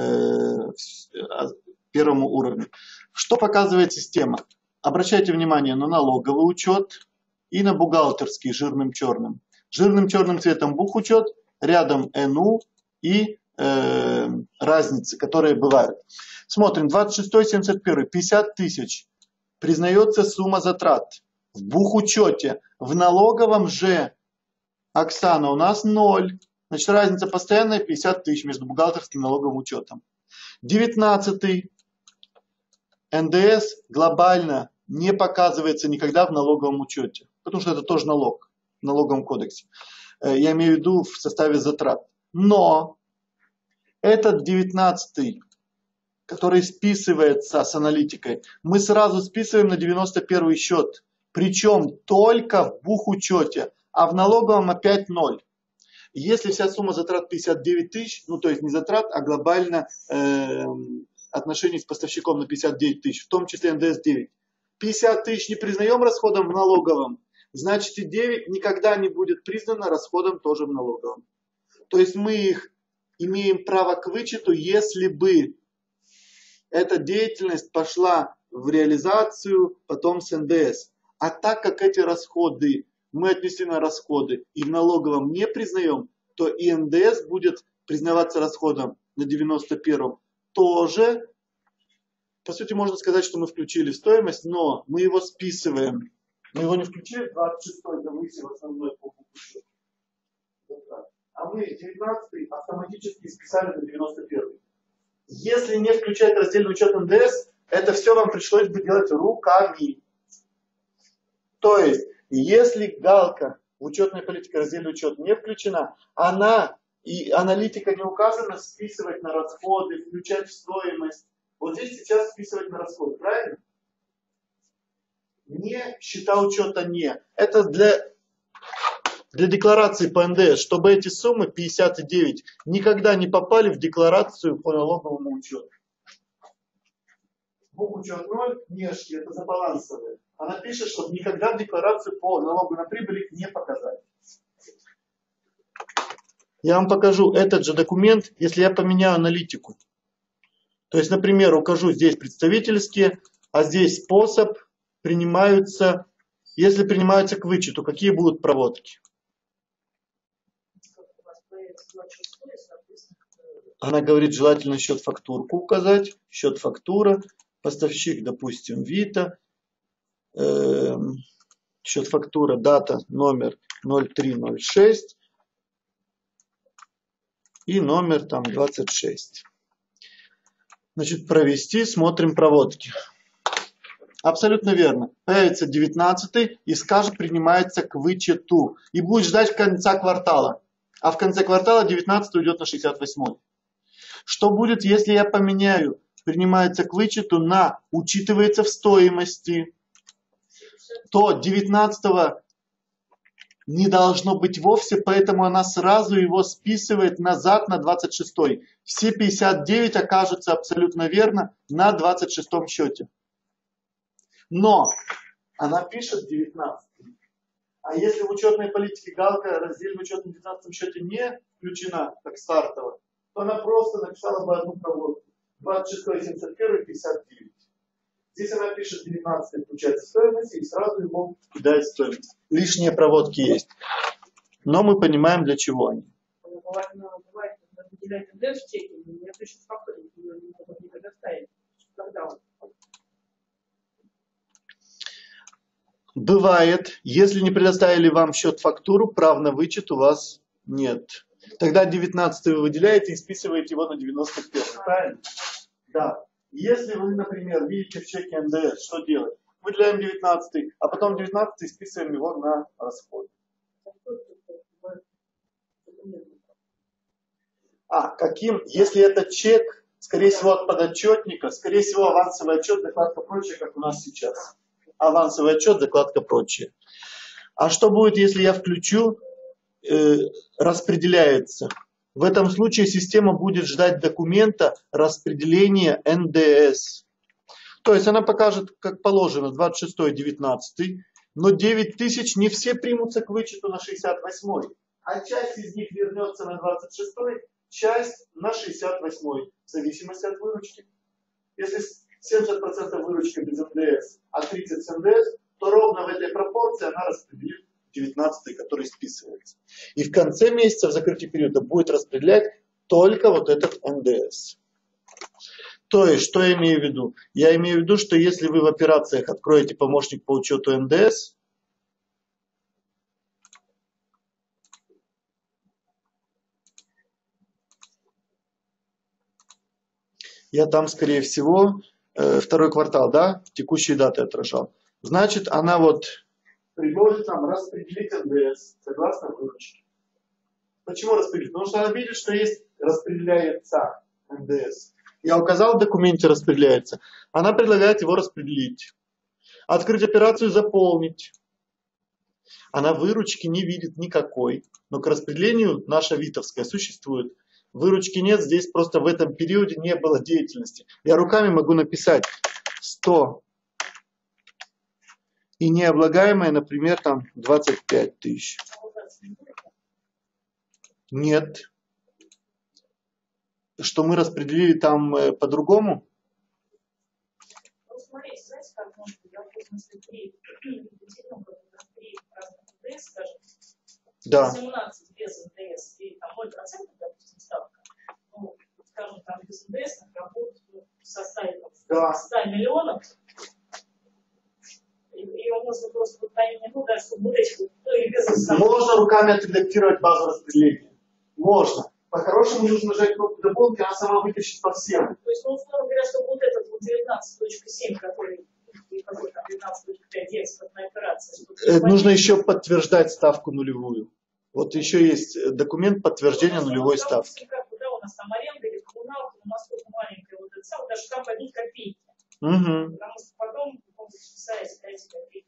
первому уровню. Что показывает система? Обращайте внимание на налоговый учет и на бухгалтерский жирным черным. Жирным черным цветом бухучет, рядом эн у и э, разницы, которые бывают. Смотрим, двадцать шестой семьдесят первый, пятьдесят тысяч. Признается сумма затрат в бухучете. В налоговом же, Оксана, у нас ноль. Значит, разница постоянная пятьдесят тысяч между бухгалтерским и налоговым учетом. девятнадцатый. эн дэ эс глобально не показывается никогда в налоговом учете, потому что это тоже налог в налоговом кодексе. Я имею в виду в составе затрат. Но этот девятнадцатый, который списывается с аналитикой, мы сразу списываем на девяносто первый счет. Причем только в бухучете, а в налоговом опять ноль. Если вся сумма затрат пятьдесят девять тысяч, ну то есть не затрат, а глобально э, отношений с поставщиком на пятьдесят девять тысяч, в том числе эн дэ эс девять. пятьдесят тысяч не признаем расходом в налоговом, значит и девять никогда не будет признано расходом тоже в налоговом. То есть мы их имеем право к вычету, если бы эта деятельность пошла в реализацию, потом с эн дэ эс. А так как эти расходы мы отнесли на расходы и в налоговом не признаем, то и эн дэ эс будет признаваться расходом на девяносто первом тоже. По сути, можно сказать, что мы включили стоимость, но мы его списываем. Мы его не включили в двадцать шестой, завысив основной по букву счета. А мы девятнадцатый автоматически списали на девяносто первый. Если не включать раздельный учет эн дэ эс, это все вам пришлось бы делать руками. То есть, если галка в учетной политике раздельный учет не включена, она и аналитика не указана списывать на расходы, включать в стоимость. Вот здесь сейчас списывать на расходы, правильно? Не счета учета не. Это для, для декларации по эн дэ эс, чтобы эти суммы пятьдесят девять никогда не попали в декларацию по налоговому учету. Букучет ноль, внешне, это забалансовые. Она пишет, чтобы никогда в декларацию по налогу на прибыль их не показать. Я вам покажу этот же документ, если я поменяю аналитику. То есть, например, укажу здесь представительские, а здесь способ принимаются, если принимаются к вычету, какие будут проводки. Она говорит, желательно счет фактурку указать, счет фактура, поставщик, допустим, Вита, э, счет фактура, дата, номер ноль три ноль шесть и номер там двадцать шесть. Значит, провести, смотрим проводки. Абсолютно верно. Появится девятнадцатый и скажет, принимается к вычету. И будет ждать конца квартала. А в конце квартала девятнадцатый уйдет на шестьдесят восьмой. Что будет, если я поменяю, принимается к вычету на учитывается в стоимости, то девятнадцатого не должно быть вовсе, поэтому она сразу его списывает назад на двадцать шестой. Все пятьдесят девять окажутся абсолютно верно на двадцать шестом счете. Но она пишет девятнадцатый. А если в учетной политике галка раздельный учет на девятнадцатом счете не включена, как стартовая, то она просто написала бы одну проводку. двадцать шестой, семьдесят первый, пятьдесят девять. Здесь она пишет девятнадцатый включается стоимость и сразу ему кидает стоимость. Лишние проводки есть. Но мы понимаем, для чего они. Бывает, выделяет эн дэ эс в чеке, мне пишет фактуру, ее не могут не предоставить. Когда он? Бывает, если не предоставили вам счет фактуру, прав на вычет у вас нет. Тогда девятнадцатый вы выделяете и списываете его на девяносто первый. Правильно? Да. Если вы, например, видите в чеке эн дэ эс, что делать? Выделяем девятнадцатый, а потом девятнадцатый списываем его на расход. А, каким? Если это чек, скорее всего, от подотчетника, скорее всего, авансовый отчет, закладка прочее, как у нас сейчас. Авансовый отчет, закладка прочее. А что будет, если я включу, э, распределяется? В этом случае система будет ждать документа распределения эн дэ эс. То есть она покажет, как положено, двадцать шестой, девятнадцатый, но девять тысяч не все примутся к вычету на шестьдесят восьмой, а часть из них вернется на двадцать шестой, часть на шестьдесят восьмой, в зависимости от выручки. Если семьдесят процентов выручка без эн дэ эс, а тридцать процентов с эн дэ эс, то ровно в этой пропорции она распределит девятнадцатый, который списывается. И в конце месяца, в закрытии периода, будет распределять только вот этот эн дэ эс. То есть, что я имею в виду? Я имею в виду, что если вы в операциях откроете помощник по учету эн дэ эс, я там, скорее всего, второй квартал, да, текущие даты отражал. Значит, она вот предложит нам распределить эн дэ эс согласно выручке. Почему распределить? Потому что она видит, что есть распределяется эн дэ эс. Я указал в документе распределяется. Она предлагает его распределить. Открыть операцию, заполнить. Она выручки не видит никакой. Но к распределению наша витовская существует. Выручки нет, здесь просто в этом периоде не было деятельности. Я руками могу написать сто. И необлагаемое, например, там двадцать пять тысяч. Нет. Что мы распределили там э, по-другому? смотрите, знаете, как может быть, допустим, если три, три разных эн дэ эс, скажем, Да. семнадцать без эн дэ эс и там ноль процентов, допустим, ставка, ну, скажем, там без эн дэ эс работают ну, в составе Да. ста миллионов, и, и он может просто вот на ну, даже вот эти вот, ну, и без можно руками отредактировать базу распределения. Можно. По-хорошему нужно нажать кнопку дополнить, она сама вытащит по всем. То есть, ну, условно говоря, что вот этот вот девятнадцать точка семь, который, какой там девятнадцать точка пять, экспортная операция. Э, нужно еще подтверждать ставку нулевую. Вот еще есть документ подтверждения ну, нулевой там, ставки. Как, да, у нас там аренда или коммуналка, у нас только маленькая вот эта самая, даже там пойдут копейки. Угу. Потому что потом, помните, писать эти копейки.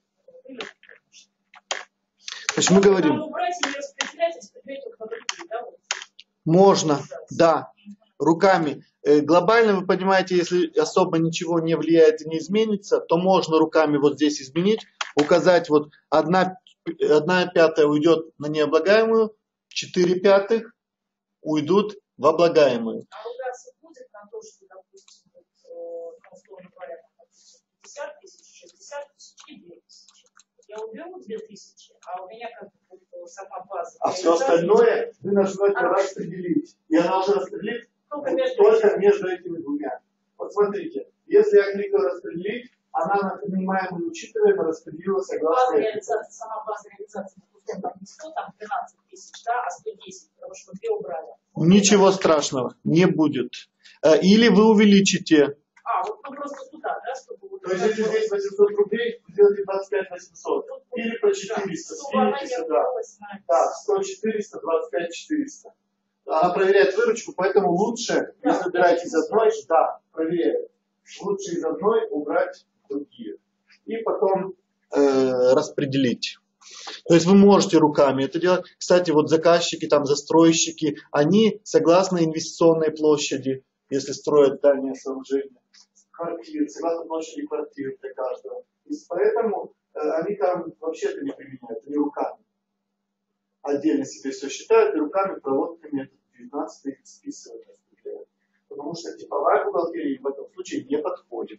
Значит, мы говорим... Там убрать и распределять, распределять только на другие, да, вот. Можно, да, руками. Глобально, вы понимаете, если особо ничего не влияет и не изменится, то можно руками вот здесь изменить, указать вот одна, одна пятая уйдет на необлагаемую, четыре пятых уйдут в облагаемую. А ругаться будет на то, что, допустим, вот, ну, условно говоря, пятьдесят тысяч, шестьдесят тысяч и две тысячи. Я уберу две тысячи, а у меня как бы сама база. А все остальное вы нажимаете а распределить. И она уже распределит только между, только между этими двумя. Вот смотрите, если я кликаю распределить, она на принимаемую учитываемо распределила согласно. База реализации, сама база реализации, допустим, там не сто, там двенадцать тысяч, да, а сто десять, потому что две убрали. Ничего страшного, не будет. Или вы увеличите. А, вот ну просто туда, да, чтобы... Вот то есть, если здесь восемьсот рублей, сделайте двадцать пять восемьсот. Или по четыреста, скиньте сюда. Так, сто четыреста, двадцать пять четыреста. Она проверяет выручку, поэтому лучше, да, если убираете из одной, да, проверяет. Лучше из одной убрать другие. И потом э, распределить. То есть вы можете руками это делать. Кстати, вот заказчики, там застройщики, они согласно инвестиционной площади, если строят дальние сооружения, квартиры, согласно площади квартиры для каждого. И поэтому э, они там вообще это не применяют, они руками. Отдельно себе все считают и руками проводками девятнадцать списывают. Потому что типовая бухгалтерия в этом случае не подходит.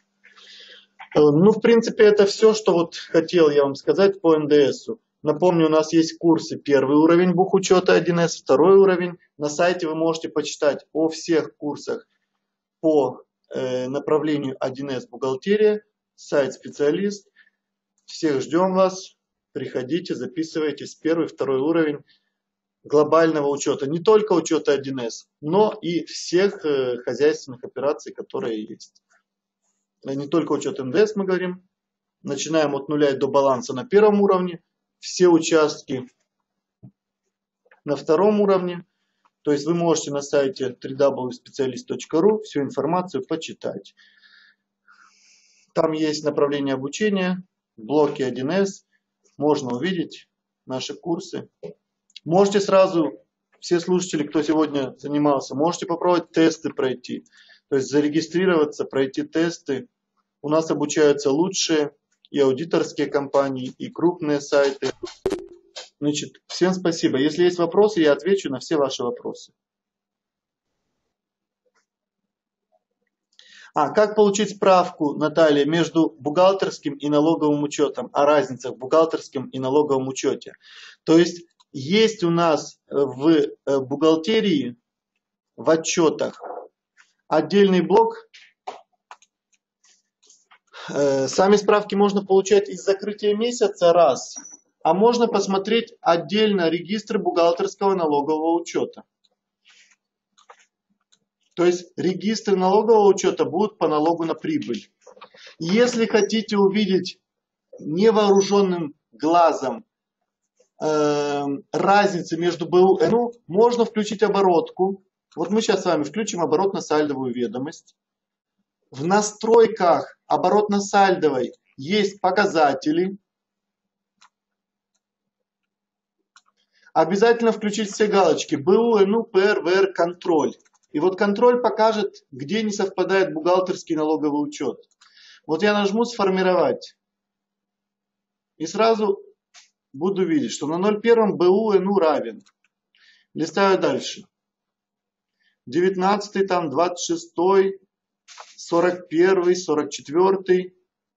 Ну, в принципе, это все, что вот хотел я вам сказать по эн дэ эсу. Напомню, у нас есть курсы. Первый уровень бухучета один эс, второй уровень. На сайте вы можете почитать о всех курсах по э, направлению один эс бухгалтерия, сайт специалист. Всех ждем вас. Приходите, записывайтесь. Первый, второй уровень глобального учета. Не только учета один эс, но и всех э, хозяйственных операций, которые есть. Не только учет эн дэ эс мы говорим. Начинаем от нуля и до баланса на первом уровне. Все участки на втором уровне. То есть вы можете на сайте дабл ю дабл ю дабл ю точка специалист точка ру всю информацию почитать. Там есть направление обучения, блоки один эс. Можно увидеть наши курсы. Можете сразу, все слушатели, кто сегодня занимался, можете попробовать тесты пройти. То есть зарегистрироваться, пройти тесты. У нас обучаются лучшие и аудиторские компании, и крупные сайты. Значит, всем спасибо. Если есть вопросы, я отвечу на все ваши вопросы. А, как получить справку, Наталья, между бухгалтерским и налоговым учетом, о разницах в бухгалтерском и налоговом учете? То есть, есть у нас в бухгалтерии, в отчетах, отдельный блок. Сами справки можно получать из закрытия месяца раз, а можно посмотреть отдельно регистр бухгалтерского налогового учета. То есть регистры налогового учета будут по налогу на прибыль. Если хотите увидеть невооруженным глазом э, разницу между бэ у и эн у, можно включить оборотку. Вот мы сейчас с вами включим оборотно-сальдовую ведомость. В настройках оборотно-сальдовой есть показатели. Обязательно включить все галочки бэ у, эн у, пэ эр, вэ эр, контроль. И вот контроль покажет, где не совпадает бухгалтерский налоговый учет. Вот я нажму «Сформировать». И сразу буду видеть, что на ноль первом бэ у, эн у равен. Листаю дальше. девятнадцатый, там, двадцать шестой, сорок первый, сорок четвёртый.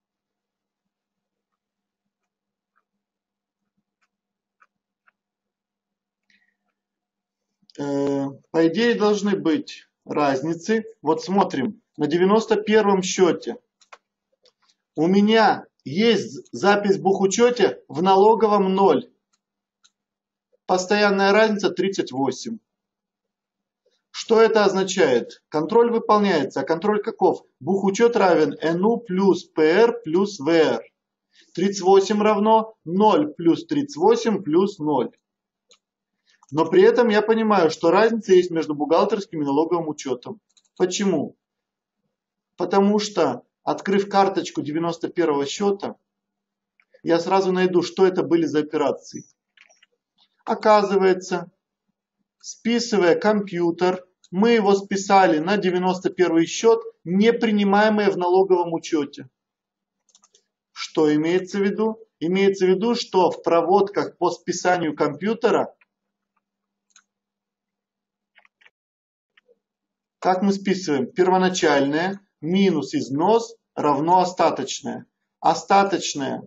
По идее должны быть разницы. Вот смотрим, на девяносто первом счете у меня есть запись в бухучете в налоговом ноль. Постоянная разница тридцать восемь. Что это означает? Контроль выполняется. А контроль каков? Бухучет равен эн у плюс пэ эр плюс вэ эр. тридцать восемь равно ноль плюс тридцать восемь плюс ноль. Но при этом я понимаю, что разница есть между бухгалтерским и налоговым учетом. Почему? Потому что, открыв карточку девяносто первого счета, я сразу найду, что это были за операции. Оказывается, списывая компьютер, мы его списали на девяносто первый счет, не принимаемый в налоговом учете. Что имеется в виду? Имеется в виду, что в проводках по списанию компьютера, как мы списываем? Первоначальное минус износ равно остаточное. Остаточное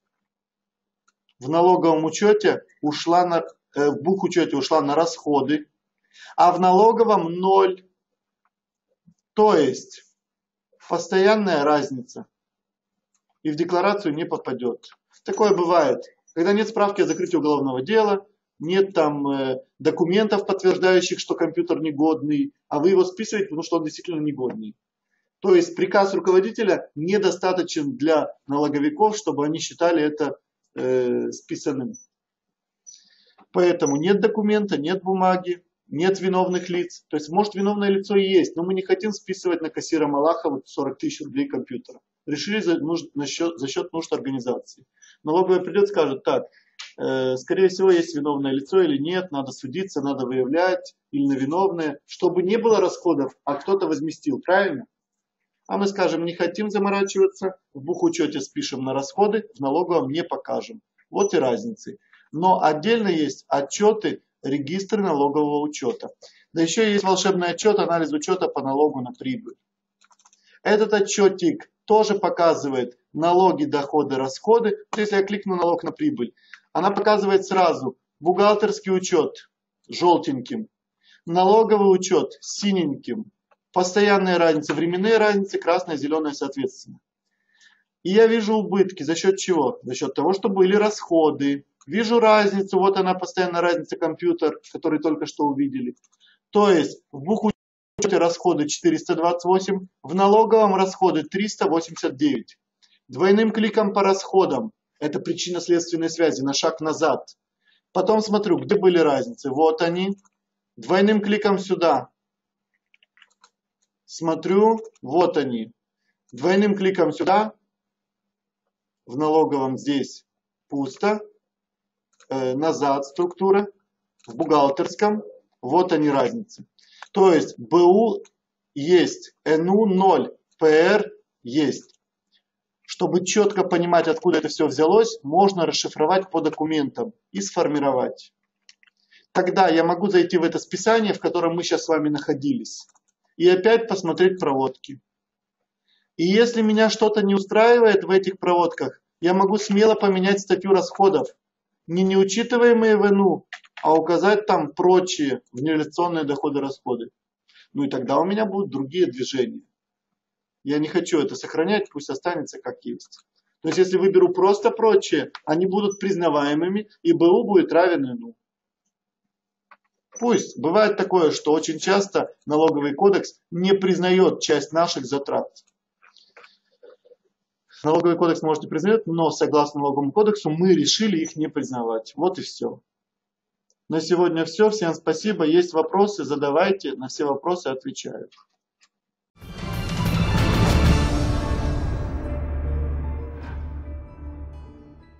в налоговом учете ушла на, э, в бухучете ушла на расходы, а в налоговом ноль. То есть постоянная разница и в декларацию не попадет. Такое бывает, когда нет справки о закрытии уголовного дела, нет там э, документов, подтверждающих, что компьютер негодный, а вы его списываете, потому что он действительно негодный. То есть приказ руководителя недостаточен для налоговиков, чтобы они считали это э, списанным. Поэтому нет документа, нет бумаги, нет виновных лиц. То есть может виновное лицо и есть, но мы не хотим списывать на кассира Малахова сорок тысяч рублей компьютера. Решили за, нужд, за, счет, за счет нужд организации. Налоговая придет и скажет, так, э, скорее всего есть виновное лицо или нет, надо судиться, надо выявлять или на виновное, чтобы не было расходов, а кто-то возместил, правильно? А мы скажем, не хотим заморачиваться, в бухучете спишем на расходы, в налоговом не покажем. Вот и разницы. Но отдельно есть отчеты, регистры налогового учета. Да еще есть волшебный отчет, анализ учета по налогу на прибыль. Этот отчетик тоже показывает налоги, доходы, расходы. Если я кликну налог на прибыль, она показывает сразу бухгалтерский учет желтеньким, налоговый учет синеньким, постоянные разницы, временные разницы, красная, зеленая соответственно. И я вижу убытки. За счет чего? За счет того, что были расходы. Вижу разницу. Вот она, постоянная разница, компьютер, который только что увидели. То есть в бухучете расходы четыреста двадцать восемь, в налоговом расходы триста восемьдесят девять. Двойным кликом по расходам. Это причинно-следственной связи, на шаг назад. Потом смотрю, где были разницы. Вот они. Двойным кликом сюда. Смотрю, вот они. Двойным кликом сюда. В налоговом здесь пусто. Э, назад структура. В бухгалтерском. Вот они разницы. То есть БУ есть, эн у ноль, пэ эр есть. Чтобы четко понимать, откуда это все взялось, можно расшифровать по документам и сформировать. Тогда я могу зайти в это списание, в котором мы сейчас с вами находились, и опять посмотреть проводки. И если меня что-то не устраивает в этих проводках, я могу смело поменять статью расходов. Не неучитываемые в эн у, а указать там прочие внереализационные доходы-расходы. Ну и тогда у меня будут другие движения. Я не хочу это сохранять, пусть останется как есть. То есть если выберу просто прочие, они будут признаваемыми, и БУ будет равен эн у. Пусть. Бывает такое, что очень часто налоговый кодекс не признает часть наших затрат. Налоговый кодекс, может, не признает, но согласно налоговому кодексу мы решили их не признавать. Вот и все. На сегодня все. Всем спасибо. Есть вопросы, задавайте. На все вопросы отвечаю.